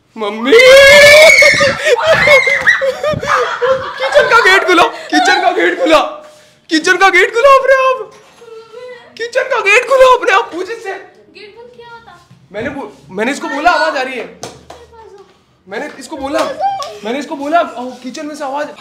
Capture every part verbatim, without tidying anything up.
Mummy kitchen का gate खुला, kitchen का गेट खुला, किचन का गेट खुला अपने आप, किचन का गेट खुला अपने आप। पूछ इससे गेट बंद किया होता। मैंने मैंने इसको बोला आवाज आ रही है, मैंने इसको बोला मैंने इसको बोला किचन में से आवाज।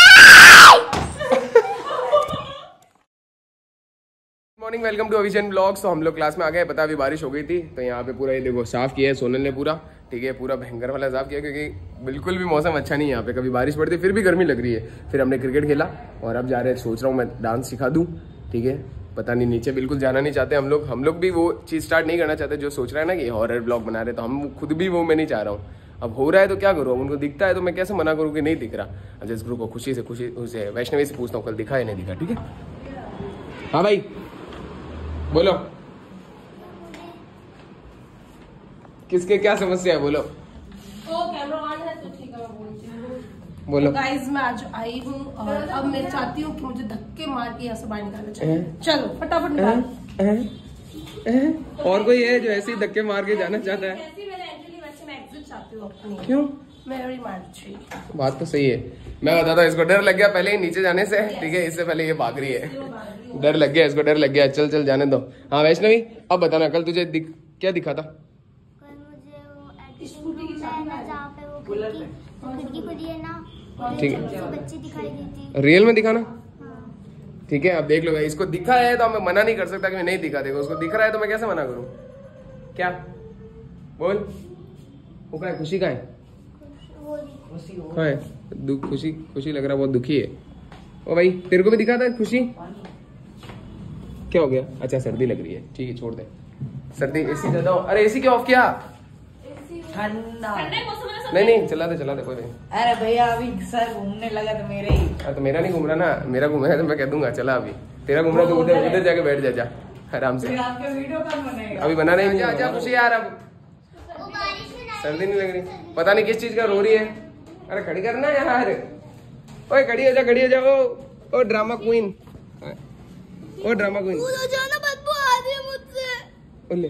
Morning, welcome to Avijan blogs. तो हम लोग क्लास में आ गए, पता अभी बारिश हो गई थी तो यहाँ पे पूरा ये देखो साफ किया है सोनल ने पूरा, ठीक है, पूरा भयंकर वाला साफ किया क्योंकि बिल्कुल भी मौसम अच्छा नहीं है यहाँ पे। कभी बारिश पड़ती फिर भी गर्मी लग रही है। फिर हमने क्रिकेट खेला और अब जा रहे हैं, सोच रहा हूँ मैं डांस सिखा दूँ, ठीक है। पता नहीं, नीचे बिल्कुल जाना नहीं चाहते हम लोग हम लोग भी वो चीज़ स्टार्ट नहीं करना चाहते जो सोच रहा है ना कि हॉरर ब्लॉग बना रहे, तो हम खुद भी वो मैं नहीं चाह रहा हूँ। अब हो रहा है तो क्या करूँ, उनको दिखता है तो मैं कैसे मना करूँ कि नहीं दिख रहा। अब जिस ग्रुप को खुशी से खुशी उसे वैष्णवी से पूछता हूँ कल दिखा है नहीं दिखा, ठीक है। हाँ भाई बोलो, किसके क्या समस्या है बोलो। तो कैमरा ऑन है तो ठीक है, मैं बोलती हूँ। बोलो गाइस, मैं आज आई हूँ और अब मैं चाहती हूँ कि मुझे धक्के मार के यहाँ से बाहर निकालना चाहिए। चलो फटाफट निकाल। और कोई है जो ऐसे ही धक्के मार के जाना चाहता है? जैसे मैंने एंट्री ली वैसे मैं एग्जिट चाहती हूँ अपनी। क्यों? मेरी मर्जी। बात तो सही है। मैं बताता हूँ, इसको डर लग गया पहले ही नीचे जाने से, ठीक है। इससे पहले ये भाग रही है, डर लग गया इसको, डर लग गया। चल चल जाने दो। हाँ वैष्णवी, अब बताना कल तुझे दिख, क्या दिखा था? ठीक है, बच्ची दिखाई देती, रियल में दिखाना, ठीक है। अब देख लो भाई, इसको दिखा है तो मैं मना नहीं कर सकता कि मैं नहीं दिखा देगा। उसको दिख रहा है तो मैं कैसे मना करूँ? क्या बोल, वो क्या है? खुशी का है, हाँ है दुख, खुशी खुशी लग रहा है बहुत दुखी है। ओ भाई तेरे को भी दिखा था खुशी? क्या हो गया? अच्छा सर्दी लग रही है, ठीक है छोड़ दे सर्दी। एसी ज्यादा, अरे एसी क्यों ऑफ किया? ठंडा नहीं नहीं चला दे चला दे कोई नहीं। अरे भैया अभी सर घूमने लगा तो मेरे ही। अरे तो मेरा नहीं घूम रहा ना, मेरा घूम रहा है तो मैं कह दूंगा चला। अभी तेरा घूम रहा तो उधर उधर जाके बैठ जा, जा आराम से। आपका वीडियो कब बनेगा? अभी बनाना ही नहीं। आजा खुशी यार, अब सर्दी नहीं लग रही, पता नहीं किस चीज का रो रही है। अरे खड़ी करना यार, ओए खड़ी हो जा, खड़ी हो जा। Oh oh drama queen, oh drama queen, बदबू आ रही है मुझसे। ओले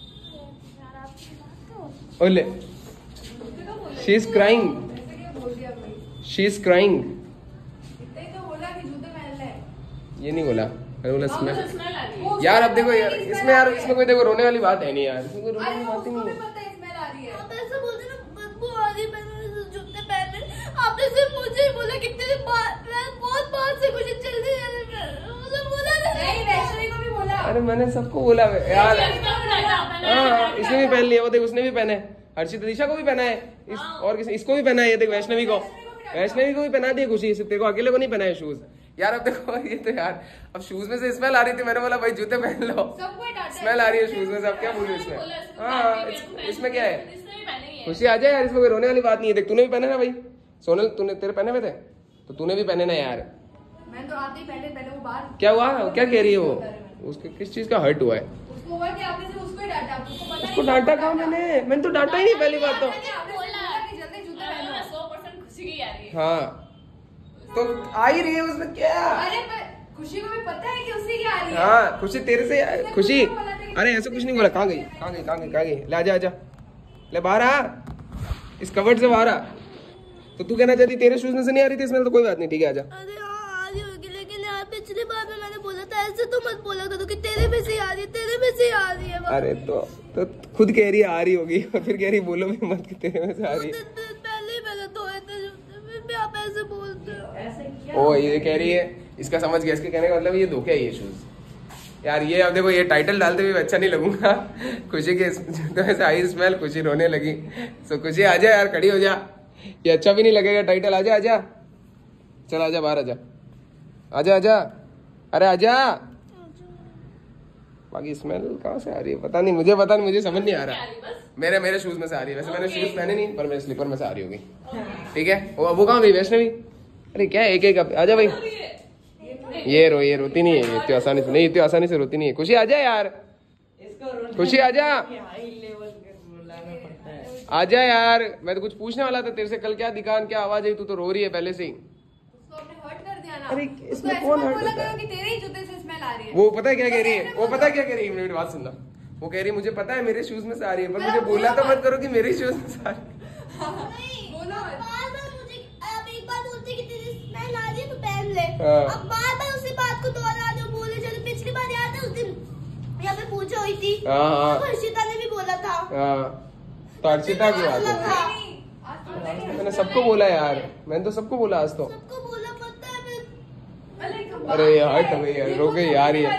ओले, she is crying, she is crying. ये नहीं बोला, अरे बोला स्मेल। यार अब देखो यार, इसमें यार इसमें कोई देखो रोने वाली बात है नहीं यार, इसमें कोई रोने वाली बात ही नहीं है। आप ऐसे बोलते ना, बदबू आ रही है, मैंने जूते पहने, आपने सिर्फ मुझे ही बोला। कितने दिन बाद, मैं बहुत बार से कुछ जल्दी मुझे बोला नहीं, वैष्णवी को भी बोला। अरे मैंने सबको बोला यार। हाँ इसने भी पहन लिया, वो देख उसने भी पहना है, हर्षित दिशा को भी पहना है, इस, और किसी इसको भी पहना है। ये देख वैष्णवी को, वैष्णवी को भी पहना दिया खुशी, सिर्फ तेरे को अकेले को नहीं पहना है शूज। यार अब देखो ये तो यार, अब शूज में से स्मेल आ रही थी, मैंने बोला भाई जूते पहन लो, स्मेल आ रही है शूज में से, अब क्या बोलूं इसमें। हाँ इसमें क्या है? खुशी आ जाए यार, इसमें कोई रोने वाली बात नहीं है। देख तूने भी पहने ना भाई, सोनल तूने, तेरे पहने हुए थे तो तूने भी पहने ना यार। मैं तो आते ही पहले पहले वो बाहर। क्या हुआ, क्या कह रही है वो? उसके किस चीज का हर्ट हुआ है? उसको हुआ कि आपने सिर्फ उसको ही डांटा, आपको पता नहीं। उसको डांटा कहाँ मैंने? मैंने तो डांटा ही नहीं पहली बात तो। आपने बोला कि जल्दी जूते पहनो। सौ परसेंट खुशी की आ रही है। हाँ तो आ ही रही है उसमें क्या? अरे पर खुशी को भी पता है कि उससे क्या आ रही है। हाँ खुशी तेरे से, खुशी अरे ऐसा कुछ नहीं बोला। कहाँ गई कहाँ गई कहाँ गई कहाँ गई? ले आजा आजा, ले बाहर आ, इस कवर्ड से बाहर आ। तो तू कहना चाहती तेरे शूज में से नहीं आ रही थी इसमें, तो कोई बात नहीं, ठीक है आजा। अरे हाँ आ रही होगी, लेकिन यार पिछली बार में मैंने बोला था ऐसे तो मत बोला था, तो कि तेरे में से आ रही है, तेरे में से आ रही है। अरे तो तो खुद कह रही है आ रही होगी और फिर कह रही बोलो भी मत कि तेरे में से आ रही है। पहले ही मैंने धोए थे, फिर भी आप ऐसे बोलते हो। ओ ये कह रही है, इसका समझ गया, इसके कहने का मतलब ये धोखे है ये शूज। यार ये अब देखो, ये टाइटल डालते हुए अच्छा नहीं लगूंगा। खुशी के जूतों से आई स्मेल, खुशी रोने लगी। सो खुशी आजा यार, खड़ी हो जा, ये अच्छा भी नहीं लगेगा टाइटल। आजा आजा, चल आजा बाहर, आजा आजा आजा, अरे आजा। बाकी स्मेल कहाँ से आ रही है पता नहीं, मुझे पता नहीं, मुझे समझ नहीं आ रहा। मेरे मेरे शूज में से आ रही है, वैसे मैंने शूज पहने नहीं, पर मेरे स्लीपर में से आ रही होगी, ठीक है। वो वो कहाँ गई वैष्णवी? अरे क्या एक एक, आजा भाई। ये रो, ये रोती नहीं है इतनी आसानी से, नहीं इतनी आसानी से रोती नहीं है। खुशी आजा यार, खुशी आजा, आजा यार। मैं तो कुछ पूछने वाला था तेरे से, कल क्या दिखा, क्या आवाज आई, तू तो रो रही है पहले से ही। अरे इसमें कौन हर्ट करता है? कि तेरे ही जूते से स्मेल आ रही है। वो पता है क्या कह रही है, वो पता है क्या कह रही है, मेरी बात सुनना। वो कह रही है मुझे पता है मेरे शूज में से आ रही है, पर मुझे बोला तो मत करो कि मेरे शूज में से आ रही है। नहीं बोलो। बार बार मुझे अब एक बार बोलते कि तेरी स्मेल आ रही है तो पहन ले। हाँ। अब बार बार उसी बात को दोहरा दो, बोले चलो। पिछली बार याद है उस दिन यहाँ पे पूछा हुई थी, हाँ हाँ तब हर्षिता ने भी बोला था। हाँ, तो अर्चिता की बात है। था। मैंने सबको बोला यार, मैंने तो सबको बोला आज तो। सबको बोला पता है मैं। अरे यार तभी यार रो गई यार ये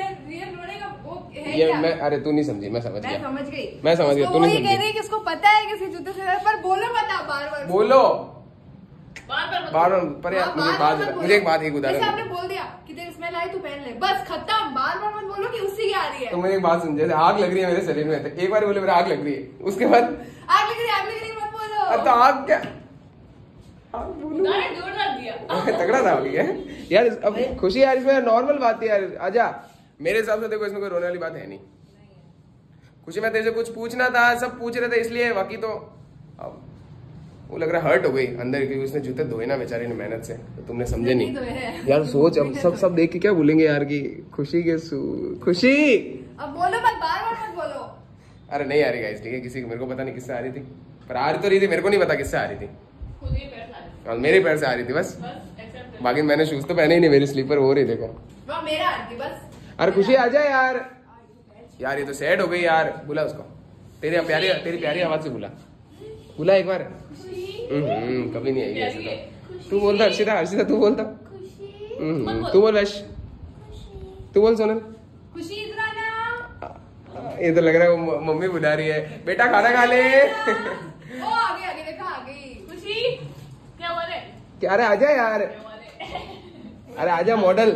ये ये मैं अरे तू नहीं समझी, मैं समझ मैं गया, समझ गई मैं समझ गया, उसको तू वो नहीं ये कह रही समझी। है कि उसको पता है कि उसके जूते से है, पर बोलो मत आप बार बार बोलो बार बार बार बार पर यार हाँ, मुझे बार बात बार मत मुझे एक बोलो। बात एक जैसे उदाहरण आपने बोल दिया कि तेरी स्मेल आई तू पहन ले, बस खत्म। बार बार मत बोलो कि उससे क्या आ रही है। तो मुझे एक बात सुन, जैसे आग लग रही है मेरे शरीर में, तो एक बार बोले मेरे आग लग रही है, उसके बाद आग लग रही है, आग लग रही है, मत बोलो। अब तो आग क्या आग बोलो तगड़ा था अभी है यार। अब खुशी यार इसमें नॉर्मल बात है यार। आजा, मेरे हिसाब से देखो इसमें कोई रोने वाली बात है नहीं। खुशी में तेरे से कुछ पूछना था, सब पूछ रहे थे इसलिए, बाकी तो अब वो लग रहा है हर्ट हो गई अंदर, क्योंकि उसने जूते धोए ना बेचारी ने मेहनत से, तो तुमने समझे नहीं नहीं धोए हैं। यार। सोच अब सब सब देख के क्या बोलेंगे यार कि खुशी के सू- खुशी। अब बोलो मत, बार बार मत बोलो। अरे नहीं आ रही गाइस, ठीक है, किसी को मेरे को पता नहीं किससे आ रही थी, पर आ रही तो रही थी, मेरे को नहीं पता किससे आ रही थी। और मेरे पैर से आ रही थी बस, बाकी मैंने शूज तो पहने ही नहीं, मेरी स्लीपर हो रही देखो। वहाँ मेरा आती बस। अरे खुशी आ जाए यार, यार ये तो सैड हो गई यार। बुला उसको, तेरी प्यारी तेरी प्यारी आवाज से बुला, बुला एक बार। हम्म कभी नहीं आएगी ऐसे तो। तू बोलता हर्षिता, हर्षिता तू बोलता। हम्म तू बोल वैश, तू बोल सोनल। खुशी इधर आना। ये तो लग रहा है वो मम्मी बुला रही है, बेटा खाना खा ले। ओ आगे आगे देखा, आ गई खुशी। क्या बोल रहे? क्या अरे आजा यार, अरे आजा मॉडल।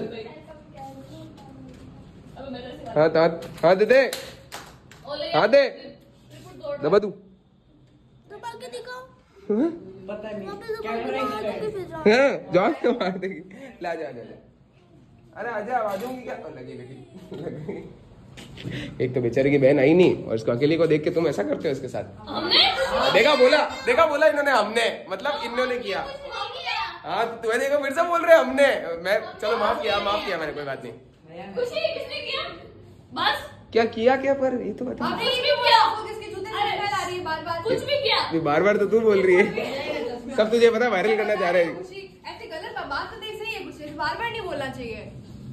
हाँ हाँ हाँ दे दे, हाँ दे दबा तू। दबा के दिखाओ। हाँ? पता नहीं वहाँ पे दबा कैमरा के इस मार पे के फिर जाओ। हाँ, जाओ के मार देगी। ला जा जा जा। अरे आजा, आवाज होंगी क्या? ओ, लगी लगी लगी। एक तो बेचारी की बहन आई नहीं, और उसको अकेले को देख के तुम ऐसा करते हो इसके साथ। देखा बोला, देखा बोला इन्होंने, हमने मतलब इन्होंने किया। हाँ तुम्हें देखो फिर से बोल रहे हमने। मैं चलो माफ किया, माफ किया मैंने, कोई बात नहीं। खुशी किसने किया? बस क्या किया क्या, पर ये तो बता। आपने कुछ भी किया? वो किसके जूते से स्मेल आ रही है बार बार? कुछ भी किया? बार बार तो तू बोल रही है, सब तुझे पता, वायरल करना चाह रहे हैं। खुशी ऐसे गलत बात तो देख सही है, कुछ बार बार नहीं बोलना चाहिए।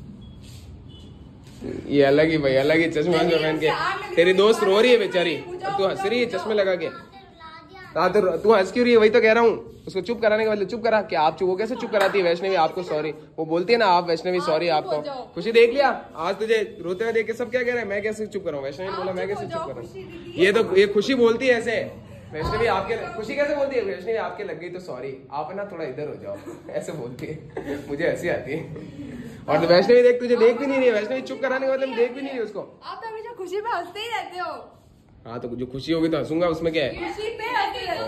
ये अलग ही भाई, अलग ही चश्मा पहन के तेरी दोस्त रो रही है बेचारी, और तू हंस रही है चश्मे लगा के। हाँ तो तू हंस क्यों रही है, वही तो कह रहा हूँ। उसको चुप कराने के बदले चुप करा कि आप चुप, वो कैसे चुप कराती है वैष्णवी आपको सॉरी, वो बोलती है ना आप वैष्णवी सॉरी आपको। खुशी देख लिया आज तुझे रोते हुए देख के सब क्या कह रहे हैं, मैं कैसे चुप कराऊं, वैष्णवी ने बोला मैं कैसे चुप कराऊं। ये तो ये खुशी बोलती है ऐसे, वैष्णवी आपके, खुशी कैसे बोलती है, वैष्णवी आपके लग गई तो सॉरी, आप ना थोड़ा इधर हो जाओ, ऐसे बोलती है। मुझे हंसी आती है। और तो वैष्णवी देख तुझे देख भी नहीं रही है, वैष्णवी चुप कराने के बदले देख भी नहीं रही उसको। आप तो हमेशा खुशी पे हंसते ही रहते हो। हाँ तो जो खुशी होगी तो हंसूंगा, उसमें क्या है। खुशी पे हंसते रहते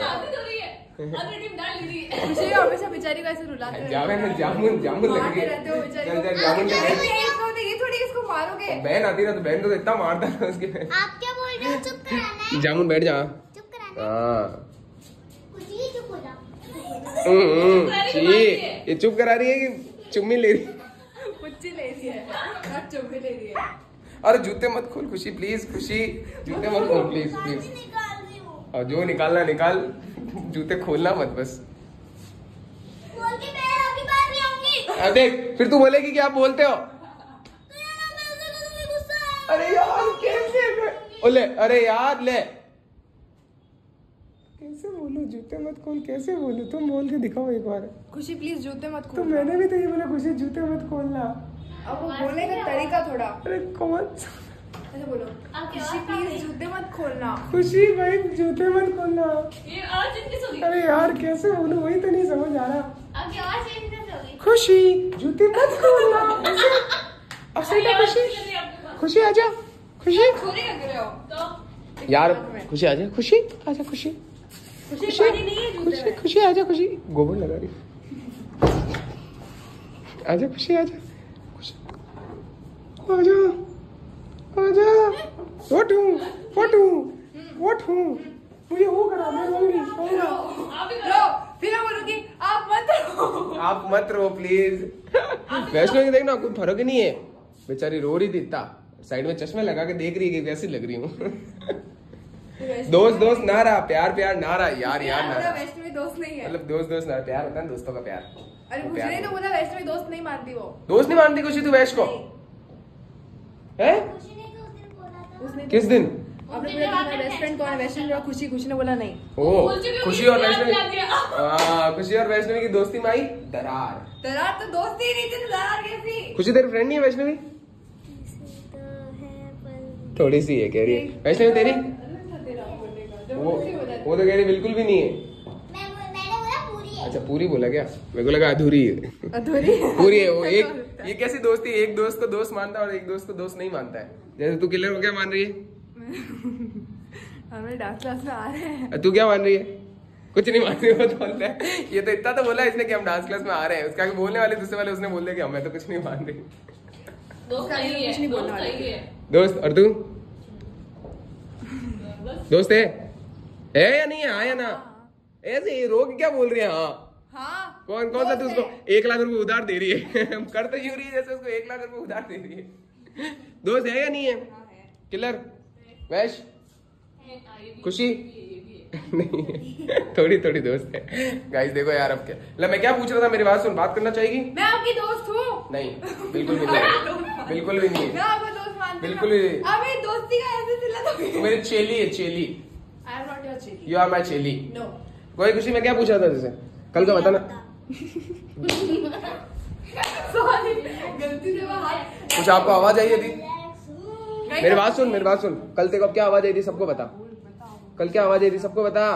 हो। खुशी हमेशा बेचारी को ऐसे रुलाते रहते हो। जामुन जामुन जामुन लग मारते गई। रहते हो बेचारी चल को। चल जामुन अरे लग गई। ये थोड़ी ये थोड़ी इसको मारोगे। बहन आती ना तो बहन को तो इतना मारता है उसके। आप क्या बोल रहे हो? चुप कराना है? जामुन बैठ जा। चुप कराना है? हाँ खुशी चुप हो जाओ। हम्म, हम्म, छी, ये चुप करा रही है कि चुम्मी ले रही है? कुच्ची ले रही है, अब चुम्मी ले रही है। अरे जूते मत खोल खुशी प्लीज, खुशी जूते मत खोल प्लीज बातें प्लीज। निकाल रही हूँ। और जो निकालना निकाल, जूते खोलना मत बस। बोल के मैं आपकी बात नहीं आऊंगी। अब देख फिर तू बोलेगी कि आप बोलते हो। तो यार अब मेरे से तो तुम्हें गुस्सा है। अरे यार कैसे, ओ ले, अरे यार ले, कैसे बोलूं जूते मत खोल, कैसे बोलूं, तुम बोल के दिखाओ एक बार। खुशी प्लीज जूते मत तो खोल। मैंने भी तो ये बोला खुशी जूते मत खोलना। अब वो बोलने का तरीका थोड़ा अरे कौन, ऐसे बोलो, खुशी प्लीज जूते मत खोलना। खुशी भाई जूते मत खोलना। ये आवाज किसकी सुनी? अरे यार कैसे बोलूं, वही तो नहीं समझ आ रहा। आपकी आवाज चेंज कैसे हो गई? खुशी जूते मत खोलना। अब सही था खुशी, खुशी आजा, खुशी खोले लग रहे हो तो यार, खुशी आजा, खुशी आजा, खुशी खुशी खुशी पानी नहीं है जूते खुशी में। खुशी आजा, खुशी गोबर लगा रही, आजा खुशी आजा, खुशी आजा आजा। व्हाट हूँ व्हाट हूँ व्हाट हूँ, मुझे वो करा, मैं रोऊंगी रोऊंगा। रो, फिर मैं बोलूंगी आप मत रो। आप मत रो प्लीज। वैष्णो की देखना कोई फर्क ही नहीं है, बेचारी रो रही थी इतना, साइड में चश्मे लगा के देख रही है कि कैसी लग रही हूँ। दोस्त दोस्त ना रहा, प्यार प्यार ना रहा यार, यार ना रहा। वैष्णवी दोस्त नहीं है, मतलब दोस्त दोस्त ना, प्यार होता है दोस्तों का प्यार। अरे मुझे नहीं तो बोला वैष्णवी दोस्त नहीं मानती वो। दोस्त नहीं मानती खुशी तू वैश को है? उसने किस दिन? आपने पूछा तुम्हारा बेस्ट फ्रेंड कौन है, वैष्णवी और खुशी, खुशी ने बोला नहीं। ओ खुशी और वैष्णवी, हाँ खुशी और वैष्णवी की दोस्ती में आई दरार। दरार तो दोस्ती ही नहीं थी, तो दरार कैसी? खुशी तेरी फ्रेंड नहीं है वैष्णवी? थोड़ी सी है कह रही है वैष्णवी तेरी। वो वो तो कह रही बिल्कुल भी नहीं है। अच्छा पूरी बोला क्या? मेरे को लगा अधूरी है। अधूरी पूरी है वो। एक ये कैसी दोस्ती, एक दोस्त को दोस्त मानता है और एक दोस्त को दोस्त नहीं मानता है। जैसे तू किलर को क्या मान रही है? हमें डांस क्लास में आ रहे हैं। तू क्या मान रही है? कुछ नहीं मान रही हो तो बोलता है। ये तो इतना तो बोला इसने कि हम डांस क्लास में आ रहे हैं, उसके आगे बोलने वाले दूसरे वाले उसने बोल दिया कि हम मैं तो कुछ नहीं मान रही। दोस्त नहीं है, कुछ नहीं बोलने वाले। दोस्त और तू दोस्त है है या नहीं है? हाँ या ना? ऐसे रोक क्या बोल रही है? हाँ हाँ कौन कौन सा तू उसको एक लाख रुपए उधार दे रही है? कर तो यूं रही है जैसे उसको एक लाख रुपए उधार दे रही है। दोस्त है या नहीं है? किलर वैश खुशी नहीं है, थोड़ी थोड़ी दोस्त है। गाइस देखो यार अब क्या, ले मैं क्या पूछ रहा था, मेरी बात सुन, बात करना चाहेगी? मैं आपकी दोस्त हूँ। नहीं बिल्कुल भी नहीं, बिल्कुल भी नहीं मैं आपको दोस्त मानती हूँ। बिल्कुल भी नहीं। अबे दोस्ती का ऐसे सिला तो तू मेरी चेली है, चेली। आई एम नॉट योर चेली। यू आर माई चेली। नो कोई खुशी मैं क्या पूछ रहा था जैसे कल का बताना। सॉरी गलती से वो हाथ। कुछ आपको आवाज आई थी? मेरी बात सुन, मेरी बात सुन, कल तेरे को क्या आवाज आई थी सबको बता। कल क्या आवाज आई थी सबको बता।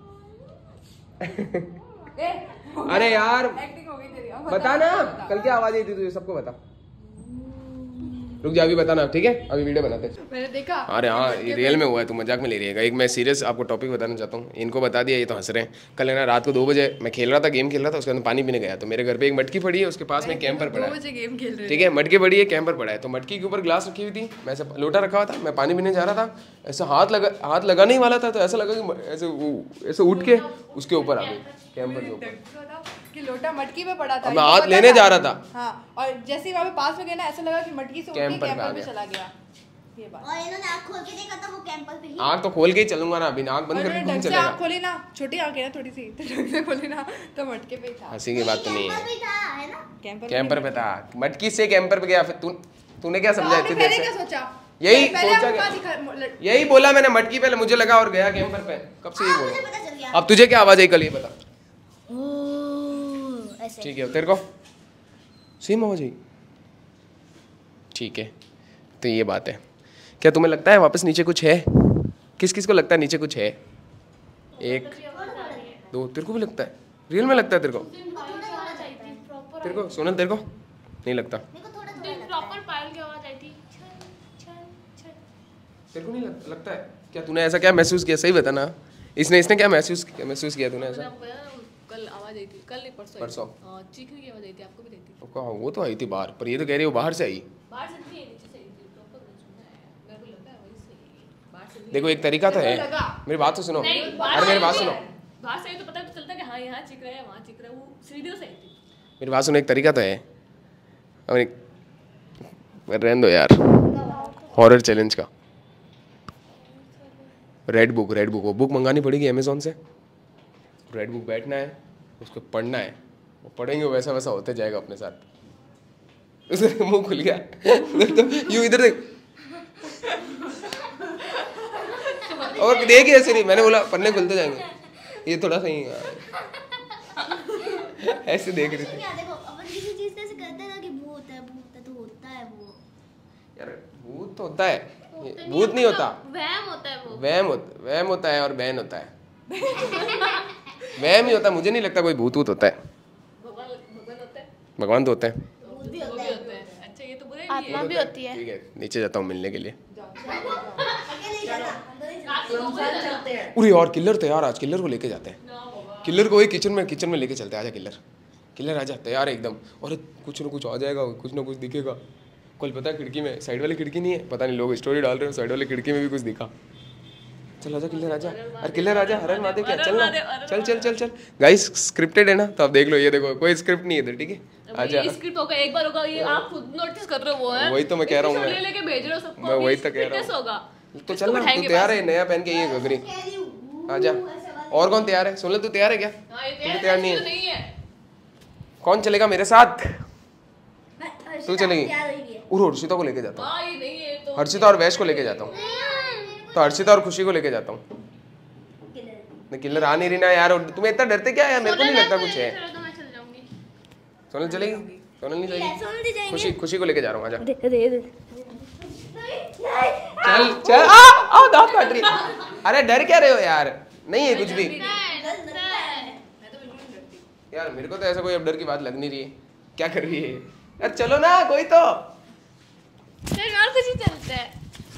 अरे यार एक्टिंग हो गई तेरी। बता ना, कल क्या आवाज आई थी तुझे सबको बता। रुक जा अभी बताना, ठीक है? अभी वीडियो बनाते हैं। मैंने देखा। अरे हाँ ये रियल में हुआ है, तू मजाक में ले रही है। एक मैं सीरियस आपको टॉपिक बताना चाहता हूँ, इनको बता दिया ये तो हंस रहे हैं। कल है ना रात को दो बजे मैं खेल रहा था, गेम खेल रहा था, उसके अंदर पानी पीने गया तो मेरे घर पे एक मटकी पड़ी है, उसके पास में कैंपर पड़ा है। गेम खेल रहे ठीक है मटकी पड़ी है, कैंपर पड़ा है, तो मटकी के ऊपर ग्लास रखी हुई थी, मैं ऐसा लोटा रखा हुआ था, मैं पानी पीने जा रहा था, ऐसा हाथ लगा हाथ लगाने ही वाला था तो ऐसा लगा कि ऐसे ऐसे उठ के उसके ऊपर आ गई, कैंपर के ऊपर। कि लोटा मटकी पे पड़ा था। मैं हाथ लेने जा रहा था। हाँ और जैसे ही वहाँ पे पास में गया ना, ऐसा लगा कि मटकी से उठ के कैंपर पे आ कैंपर पे गया। चला गया। ये बात। और इन्होंने आँख खोल के देखा था वो कैंपर पे ही। आँख तो खोल के ही चलूंगा ना, अभी आँख बंद और करके मैंने घूम ढंग से चलेगा। आँख खोली ना, छोटी आँख है ना थोड़ी सी, तो ढंग से खोली ना तो मटके पे ही था। हंसी की बात तो नहीं कैंपर है, भी था है ना। कैंपर कैंपर पे था, मटकी से कैंपर पे गया। फिर तू तूने क्या समझा इतनी देर पहले क्या से? सोचा? यही पहले सोचा आपके क्या? पास दिखा- लड़- यही बोला मैंने, मटकी पहले मुझे लगा और गया कैंपर पे। कब से हाँ ये मुझे बोला? पता चल गया। अब तुझे क्या आवाज आई कल ये बता। ओह ऐसे। ठीक है तेरे को सेम आवाज आई? ठीक है तो ये बात है। क्या तुम्हें लगता है वापस नीचे कुछ है? किस किस को लगता है नीचे कुछ है? एक दो, तेरे को भी लगता है? रियल में लगता है तेरे को? तेरे को सोनल तेरे को नहीं लगता? प्रॉपर पायल की आवाज आई थी। तेरे को नहीं लग, लगता है? क्या तूने ऐसा क्या महसूस किया? सही बता ना, इसने इसने क्या महसूस किया? महसूस किया तूने ऐसा? कल आवाज आई थी, कल नहीं परसों परसों हाँ, चीखने की आवाज आई थी, आपको भी आई थी। वो कहाँ? वो तो आई थी बाहर, पर ये तो कह रही है वो बाहर से आई। बाहर से नहीं आई, नीचे से आई थी, प्रॉपर मैंने सुना है, मेरे को लगा है वही से आई है। बाहर से नहीं देखो एक तरीका तो है, मेरी बात तो सुनो। नहीं, अरे मेरी बात सुनो, बाहर से आई तो पता तो चलता कि हाँ यहाँ चीख रहा है, वहाँ चीख रहा है, वो सीढ़ियों से आई थी। मेरी बात सुनो, एक तरीका तो है। अब एक रहने दो यार, हॉरर चैलेंज का रेड बुक, रेड बुक वो बुक मंगानी पड़ेगी अमेजोन से। रेड बुक बैठना है, उसको पढ़ना है, वो पढ़ेंगे वैसा वैसा होते जाएगा अपने साथ। उसका मुंह खुल गया तो यूं इधर देख और देख ऐसे नहीं, मैंने बोला पन्ने खुलते जाएंगे, ये थोड़ा सही ऐसे देख रही थी। क्या देखो अपन किसी चीज से ऐसे करते हैं ना कि भूत है भूत है तो होता है वो। यार भूत तो होता है, भूत नहीं होता, वहम होता है वो। वहम होता वहम होता है और बहन होता है। वहम ही होता है, मुझे नहीं लगता कोई भूत वूत होता है। भगवान भगवान होता है, भगवान तो होते हैं। भूत भी वो होता भी है। होते हैं। अच्छा ये तो बुरा ही आत्मा भी होती है। ठीक है नीचे जाता हूँ मिलने के लिए। अकेले ही जाना, अंदर ही जाना। चलते हैं। अरे यार किलर तैयार, आज किलर को लेके जाते हैं। किलर को वही किचन में किचन में लेके चलते हैं। आजा किलर, किलर आजा, तैयार है एकदम। और कुछ ना कुछ आ जाएगा, कुछ ना कुछ दिखेगा। कल पता है खिड़की में, साइड वाली खिड़की नहीं है, पता नहीं लोग स्टोरी डाल रहे हो, साइड वाली खिड़की में भी कुछ दिखा। चल आजा किलर आजा, अरे किलर आजा, हरन महादेव क्या, चल ना, चल चल चल चल। गाइस स्क्रिप्टेड है ना, तो आप देख लो, ये देखो कोई स्क्रिप्ट नहीं है इधर, ठीक है? आजा, ये स्क्रिप्ट होगा, एक बार होगा, ये आप खुद नोटिस कर रहे हो वो है। वही तो मैं कह रहा हूँ, ले मैं लेके भेज रहे हो सबको, मैं वही तो कह रहा फिटनेस हूँ। होगा। तो चल ना, तू तैयार है? नया पहन के ये घघरी आजा। और कौन तैयार है? सोनल तू तैयार है क्या? तू तैयार नहीं है? कौन चलेगा मेरे साथ? तू चलेगी? और हर्षिता को लेके जाता हूँ, हर्षिता और वैश को लेके जाता हूँ, तो हर्षिता और खुशी को लेके जाता हूँ। किलर आ नहीं रही ना यार, तुम्हें इतना डरते क्या है? मेरे को नहीं लगता कुछ है। सोनल चलेगी? सोनल नहीं चलेगी? खुशी खुशी को लेके जा रहा हूँ, आजा। चल चल, आ आ दांत काट रही। अरे डर क्या रहे हो यार? नहीं है कुछ भी यार, मेरे को तो ऐसा कोई अब डर की बात लग नहीं रही है। क्या कर रही है यार? चलो ना कोई तो। यार कुछ ही चलता है।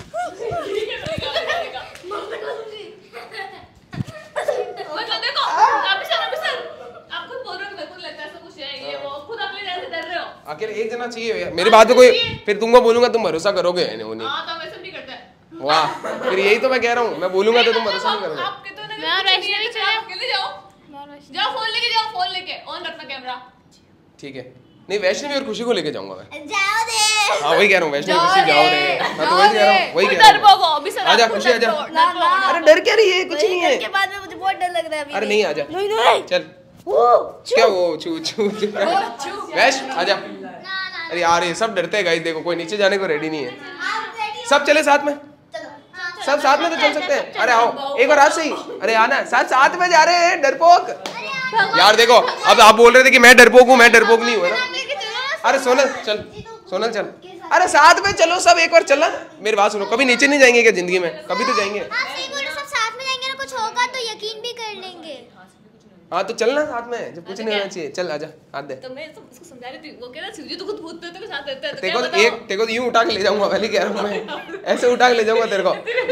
मतलब देखो अभी सर अभी सर आप खुद बोल रहे हो, मेरे को लगता है ऐसा कुछ है, ये वो खुद अपने जैसे डर रहे हो। अकेले एक जना चाहिए यार मेरी बात पे कोई, फिर तुमको बोलूंगा तुम भरोसा करोगे वो नहीं। हां तो वैसे नहीं करता है। वाह, फिर यही तो मैं कह रहा हूँ, मैं बोलूंगा तो तुम भरोसा नहीं करोगे। आपके तो ना मैं वैष्णवी चले, अकेले जाओ जाओ, फोन लेके जाओ, फोन लेके ऑन रखना कैमरा। ठीक है, नहीं वैष्णवी और खुशी को लेके जाऊंगा मैं। जाओ दे। हाँ वही कह रहा हूँ, वैष्णवी खुशी जाओ रे। हाँ तो वही कह रहा हूँ, वही कह रहा हूँ। आजा खुशी आजा। अरे डर क्या रही है? कुछ नहीं है। के बाद में मुझे बहुत डर लग रहा है अभी। अरे नहीं, आजा नहीं नहीं चल। क्या वो छू छू वैश आजा। अरे यार ये सब डरते हैं गाइस, देखो कोई नीचे जाने को रेडी नहीं है। सब चले साथ में, सब साथ में तो चल सकते हैं। अरे आओ एक बार हाथ से ही, अरे आना साथ साथ में जा रहे हैं। डरपोक यार, देखो अब आप बोल रहे थे कि मैं डरपोक हूँ, मैं डरपोक नहीं हुआ ना। अरे सोनल चल, सोनल चल, अरे साथ में चलो सब, एक बार चलना। मेरी बात सुनो, कभी नीचे नहीं जाएंगे क्या जिंदगी में? कभी तो जाएंगे। सब साथ में जाएंगे ना, कुछ होगा तो यकीन भी कर लेंगे। हाँ तो चलना साथ में, जब कुछ नहीं होना चाहिए। चल आजा, हाथ दे। तो मैं उसको समझा रही थी, वो कह रहा शिवजी तो खुद भूत प्रेतों के साथ रहता है, तो तेरे क्या को एक तेरे को यूं उठा के ले जाऊंगा, पहले कह रहा हूँ मैं, ऐसे उठा के ले जाऊंगा तेरे को।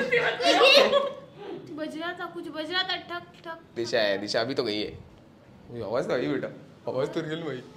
बज रहा था, कुछ बज रहा था, ठक ठक। दिशा है, दिशा अभी तो गई है। ये आवाज तो आई बेटा, आवाज तो रियल में आई।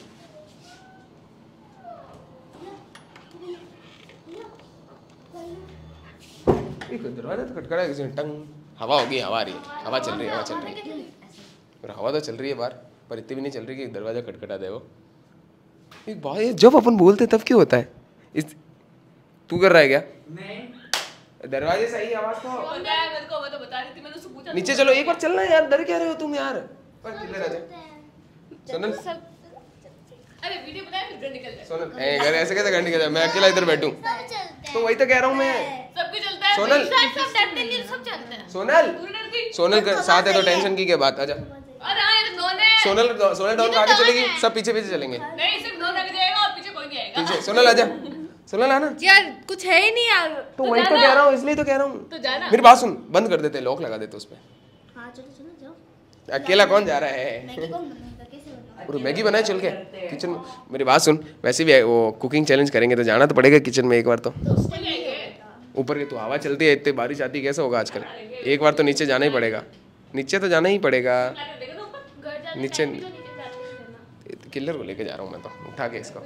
एक दरवाजा तो खटखड़ा है किसी ने, टंग। हवा होगी, हवा आ रही है, हवा चल रही है, हवा चल रही है, और हवा तो चल रही है बाहर, पर इतनी भी नहीं चल रही कि दरवाजा खटखटा दे। वो एक बात है, जब अपन बोलते तब क्यों होता है? इस तू कर रहा है क्या? नहीं दरवाजे सही आवाज तो होता है, मेरे को वो तो बता रही थी, मैंने उससे पूछा। नीचे चलो एक बार चलना यार, डर क्या रहे हो तुम यार? पर किधर आजा सोनल। अरे वीडियो बनाए फिर घर निकल जाए। सोनल ए घर ऐसे कैसे घर निकल जाए? मैं अकेला इधर बैठूं तो वही तो कह रहा हूं मैं। सब कुछ चलता है सोनल। सब डरते नहीं, सब चलता है। सोनल पूरी डरती। सोनल के साथ है तो टेंशन की क्या बात? आजा अरे हां ये तो नॉन है। सोनल, सोनल डाउन आगे चलेगी, सब पीछे पीछे चलेंगे। नहीं सिर्फ नॉन आगे जाएगा और पीछे कोई नहीं आएगा। पीछे सोनल आजा, सोनल आना। यार कुछ है ही नहीं यार। तो वही तो कह रहा हूँ, इसलिए तो कह रहा हूँ। तो जाना। मेरी बात सुन, बंद कर देते, लॉक लगा देते उसपे। हाँ चलो चलो जाओ। अकेला कौन जा रहा है? मैगी कौन बनाएगा, कैसे बनाएगा? और मैगी बनाए चल के किचन में। मेरी बात सुन, वैसे भी वो कुकिंग चैलेंज करेंगे तो जाना तो पड़ेगा किचन में एक बार तो। ऊपर की तो हवा चलती है, इतनी बारिश आती है, कैसे होगा आजकल? एक बार तो नीचे जाना ही पड़ेगा, नीचे तो जाना ही पड़ेगा। नीचे किलर को लेके जा रहा हूँ मैं तो, उठा के इसको।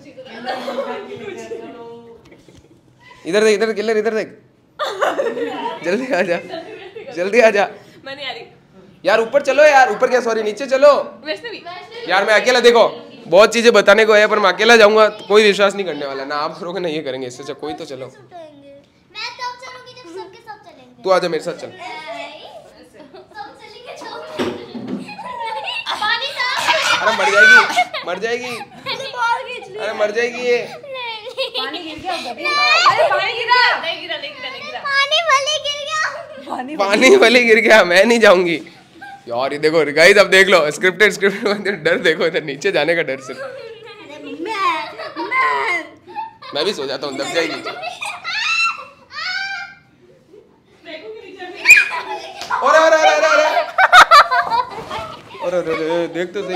इधर देख, इधर किलर, इधर देख, जल्दी आ जा, जल्दी आ जा। मैं नहीं आ रही यार ऊपर चलो यार, ऊपर क्या सॉरी नीचे चलो वैष्णवी। यार। मैं अकेला, देखो बहुत चीजें बताने को है पर मैं अकेला जाऊंगा तो कोई विश्वास नहीं करने वाला, ना आप करोगे ना ये करेंगे, इससे अच्छा कोई तो चलो। मैं तब चलूंगी जब सबके सब चलेंगे। तू आजा मेरे साथ चल। सब चलेंगे तो पानी साफ। अरे मर जाएगी, मर जाएगी, बहुत खींच ली। अरे मर जाएगी ये। पानी गिर गया। अरे पानी गिरा नहीं गिरा नहीं गिरा नहीं गिरा। पानी भले गिर गया। पानी वाली गिर गया, मैं नहीं जाऊंगी यार। ये देखो गाइस, अब देख लो स्क्रिप्टेड स्क्रिप्टेड डर देखो, इधर नीचे जाने का डर सिर्फ। मैं मैं मैं भी सो जाता हूँ, दब जाएगी। अरे अरे अरे अरे अरे अरे अरे अरे देख तो सही।